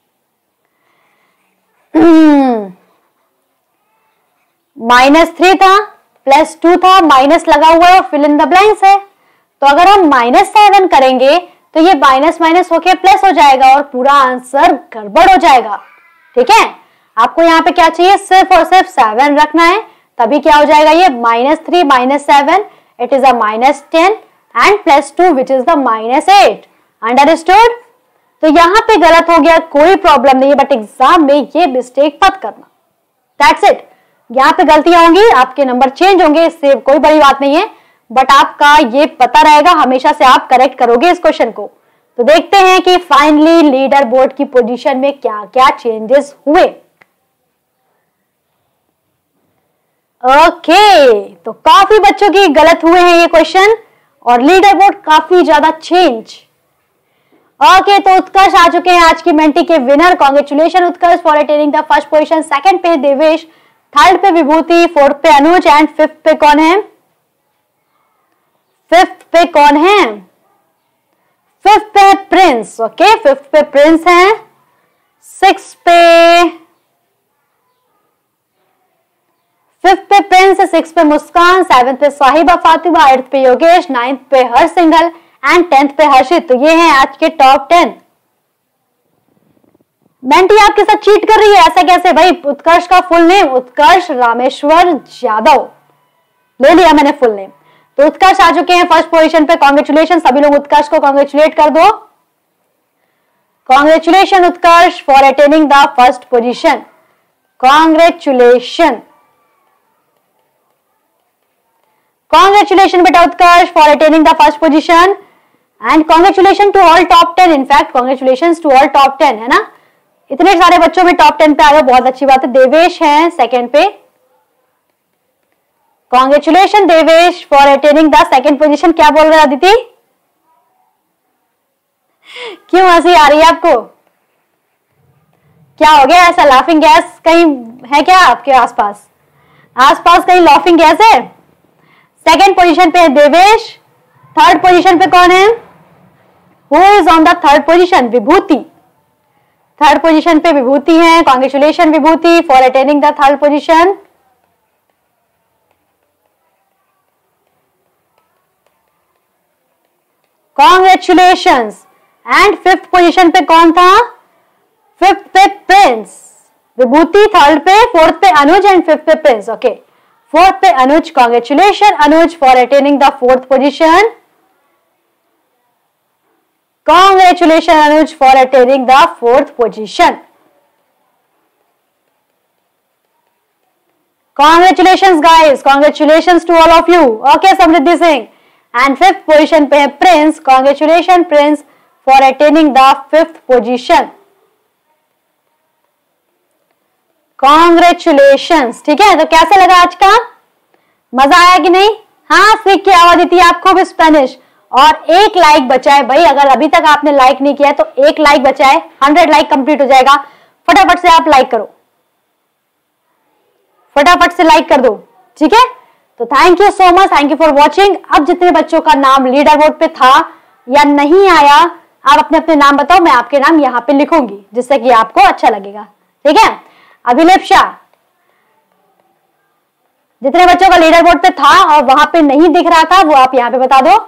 माइनस थ्री था, प्लस टू था, माइनस लगा हुआ है और फिल इन द ब्लैंक्स है। तो अगर हम माइनस सेवन करेंगे तो ये माइनस माइनस होके प्लस हो जाएगा और पूरा आंसर गड़बड़ हो जाएगा, ठीक है। आपको यहाँ पे क्या चाहिए? सिर्फ और सिर्फ सेवन रखना है, तभी क्या हो जाएगा ये? Minus three minus seven, it is a minus ten and plus two which is the minus eight. Understood? तो यहाँ पे गलत हो गया, कोई प्रॉब्लम नहीं है, बट एग्जाम में ये मिस्टेक मत करना। That's it. यहाँ पे गलतियां होंगी, आपके नंबर चेंज होंगे, इससे कोई बड़ी बात नहीं है, बट आपका ये पता रहेगा, हमेशा से आप करेक्ट करोगे इस क्वेश्चन को। तो देखते हैं कि फाइनली लीडर बोर्ड की पोजीशन में क्या क्या चेंजेस हुए। ओके okay, तो काफी बच्चों की गलत हुए हैं ये क्वेश्चन और लीडर बोर्ड काफी ज्यादा चेंज। ओके okay, तो उत्कर्ष आ चुके हैं आज की मेंटी के विनर। Congratulation Utkarsh for attaining the first position. Second पे देवेश, थर्ड पे विभूति, फोर्थ पे अनुज एंड फिफ्थ पे कौन है? फिफ्थ पे कौन है? फिफ्थ पे प्रिंस। ओके, फिफ्थ पे प्रिंस है। सिक्स पे फिफ्थ पे प्रिंस, सिक्स पे मुस्कान, सेवंथ पे साहिबा Fatima, eighth pay Yogesh, ninth पे हर सिंगल एंड टेंथ पे हर्षित। तो ये हैं आज के टॉप टेन। मेंटी आपके साथ चीट कर रही है, ऐसा कैसे भाई? उत्कर्ष का फुल नेम उत्कर्ष रामेश्वर यादव, ले लिया मैंने फुल नेम। तो उत्कर्ष आ चुके हैं फर्स्ट पोजीशन पे। कॉन्ग्रेचुलेशन, सभी लोग उत्कर्ष को कॉन्ग्रेचुलेट कर दो। Congratulation Utkarsh for attaining the first position. Congratulation, congratulation बेटा Utkarsh for attaining the first position and congratulation to all top ten. In fact congratulation to all top ten, है ना? इतने सारे बच्चों में टॉप टेन पे आ गए, बहुत अच्छी बात है। देवेश हैं सेकंड पे। Congratulation Devesh for attaining the second position. क्या बोल रहे हैं अदिति? क्यों हंसी आ रही है आपको? क्या हो गया? ऐसा लाफिंग गैस कहीं है क्या आपके आसपास? आसपास कहीं लाफिंग गैस है? सेकंड पोजीशन पे है देवेश। थर्ड पोजीशन पे कौन है? Who is on the third position? Vibhuti. Third position पे विभूति है। Congratulation Vibhuti for attaining the third position. Congratulations. And fifth position पे कौन था? फिफ्थ पे प्रिंस। विभूति थर्ड पे, फोर्थ पे अनुज एंड फिफ्थ पे प्रिंस। ओके, फोर्थ पे Anuj. Congratulation Anuj for attaining the fourth position. Congratulations Anuj for attaining the fourth position. Congratulations guys, congratulations to all of you. Okay Samriddhi Singh. And fifth position पे है Prince. Congratulations Prince for attaining the fifth position. Congratulations. ठीक है, तो कैसे लगा आज का? मजा आया कि नहीं? हाँ, सीख के आवाज दी आपको भी स्पेनिश। और एक लाइक बचा है भाई, अगर अभी तक आपने लाइक नहीं किया तो एक लाइक बचा है, हंड्रेड लाइक कंप्लीट हो जाएगा। फटाफट से आप लाइक करो, फटाफट से लाइक कर दो, ठीक है? तो thank you so much, thank you for watching. अब जितने बच्चों का नाम लीडर बोर्ड पे था या नहीं आया, आप अपने अपने नाम बताओ, मैं आपके नाम यहाँ पे लिखूंगी, जिससे कि आपको अच्छा लगेगा, ठीक है? अभिलेप शाह, जितने बच्चों का लीडर बोर्ड पे था और वहां पे नहीं दिख रहा था, वो आप यहाँ पे बता दो,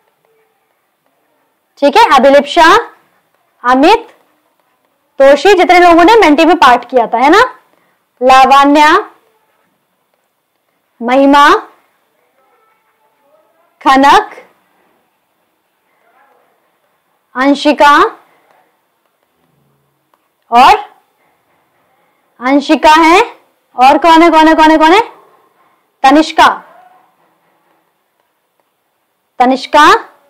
ठीक है? अभिलेप शाह, अमित, तोशी, जितने लोगों ने मेंटी में पार्ट किया था, है ना? लावण्या, महिमा, खनक, अंशिका और अंशिका है, और कौन है कौन है कौन है कौन है? तनिष्का, तनिष्का,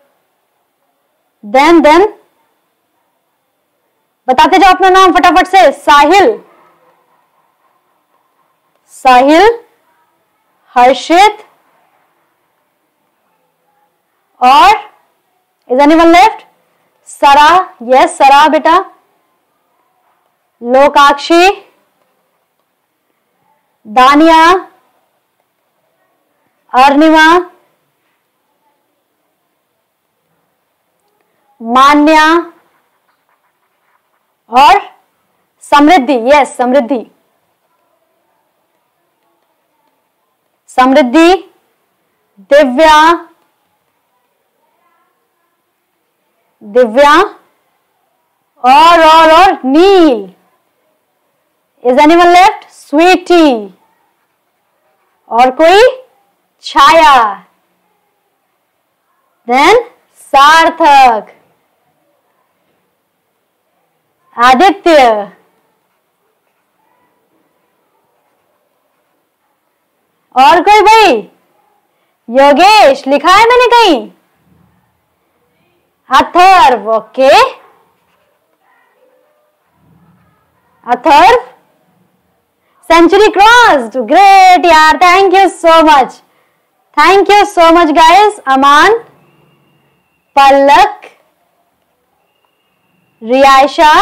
देन देन बताते जाओ अपना नाम फटाफट से। साहिल, साहिल, हर्षित, और is anyone left? Sara, yes Sara बेटा, लोकाक्षी, दानिया, अर्निमा, मान्या और समृद्धि, यस समृद्धि, समृद्धि, दिव्या, दिव्या और और और Neel, is anyone left? Sweety, और कोई? छाया, देन सार्थक, आदित्य, और कोई भाई? योगेश, लिखा है मैंने कहीं? Atharv, okay, Atharv, century crossed, great यार, thank you so much, thank you so much guys. Aman, Palak, Riyasha,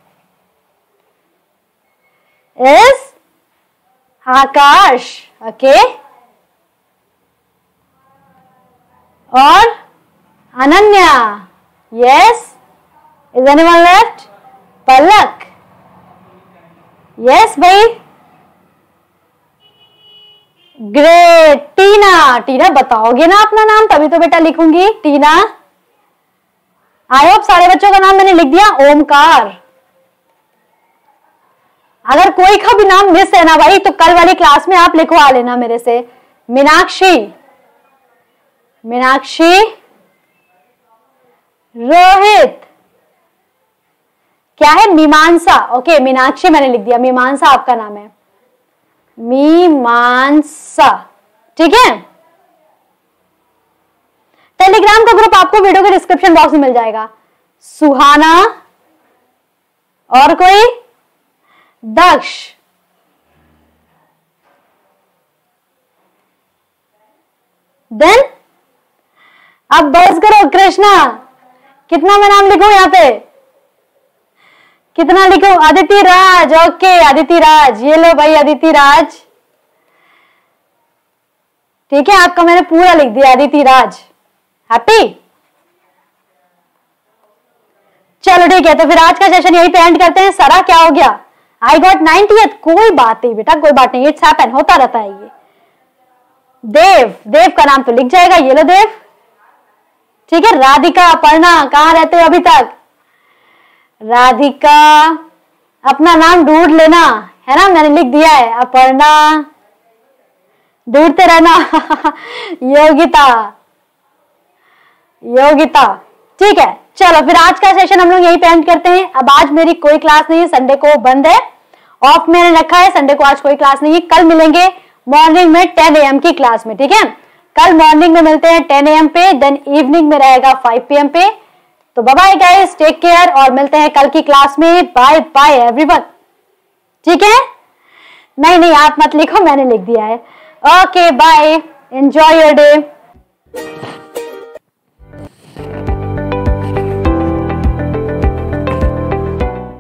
इस आकाश, ओके, और Ananya, yes, is anyone left? Palak, yes भाई, ग्रेट। टीना, टीना बताओगे ना अपना नाम, तभी तो बेटा लिखूंगी। टीना, आई होप सारे बच्चों का नाम मैंने लिख दिया। ओमकार, अगर कोई का भी नाम मिस है ना भाई तो कल वाली क्लास में आप लिखवा लेना मेरे से। मीनाक्षी, मीनाक्षी, रोहित, क्या है? मीमांसा। ओके, मीनाक्षी मैंने लिख दिया, मीमांसा आपका नाम है, मीमांसा, ठीक है। टेलीग्राम का ग्रुप आपको वीडियो के डिस्क्रिप्शन बॉक्स में मिल जाएगा। सुहाना, और कोई? दक्ष, देन अब बस करो। कृष्णा, कितना मैं नाम लिखूं यहाँ पे? कितना लिखूं? अदिति राज, ओके अदिति राज, ये लो भाई अदिति राज, ठीक है, आपका मैंने पूरा लिख दिया अदिति राज। हैप्पी? चलो ठीक है, तो फिर आज का सेशन यहीं पे एंड करते हैं। सरा क्या हो गया? I got ninetieth. कोई बात नहीं बेटा, कोई बात नहीं, इट्स हैपन, होता रहता है ये। देव, देव का नाम तो लिख जाएगा, ये लो देव, ठीक है। राधिका, अपर्णा, कहां रहते हो अभी तक? राधिका, अपना नाम ढूंढ लेना, है ना, मैंने लिख दिया है। अपर्णा, ढूंढते रहना। योगिता, योगिता, ठीक है। चलो फिर आज का सेशन हम लोग यहीं पे एंड करते हैं। अब आज मेरी कोई क्लास नहीं है, संडे को बंद है, ऑफ मैंने रखा है, संडे को आज कोई क्लास नहीं है। कल मिलेंगे मॉर्निंग में टेन ए एम की क्लास में, ठीक है। कल मॉर्निंग में मिलते हैं टेन ए एम पे, देन इवनिंग में रहेगा फाइव पी एम पे। तो bye bye guys, take care, और मिलते हैं कल की क्लास में। बाय बाय एवरीवन, ठीक है। नहीं नहीं आप मत लिखो, मैंने लिख दिया है। Okay bye, enjoy your day.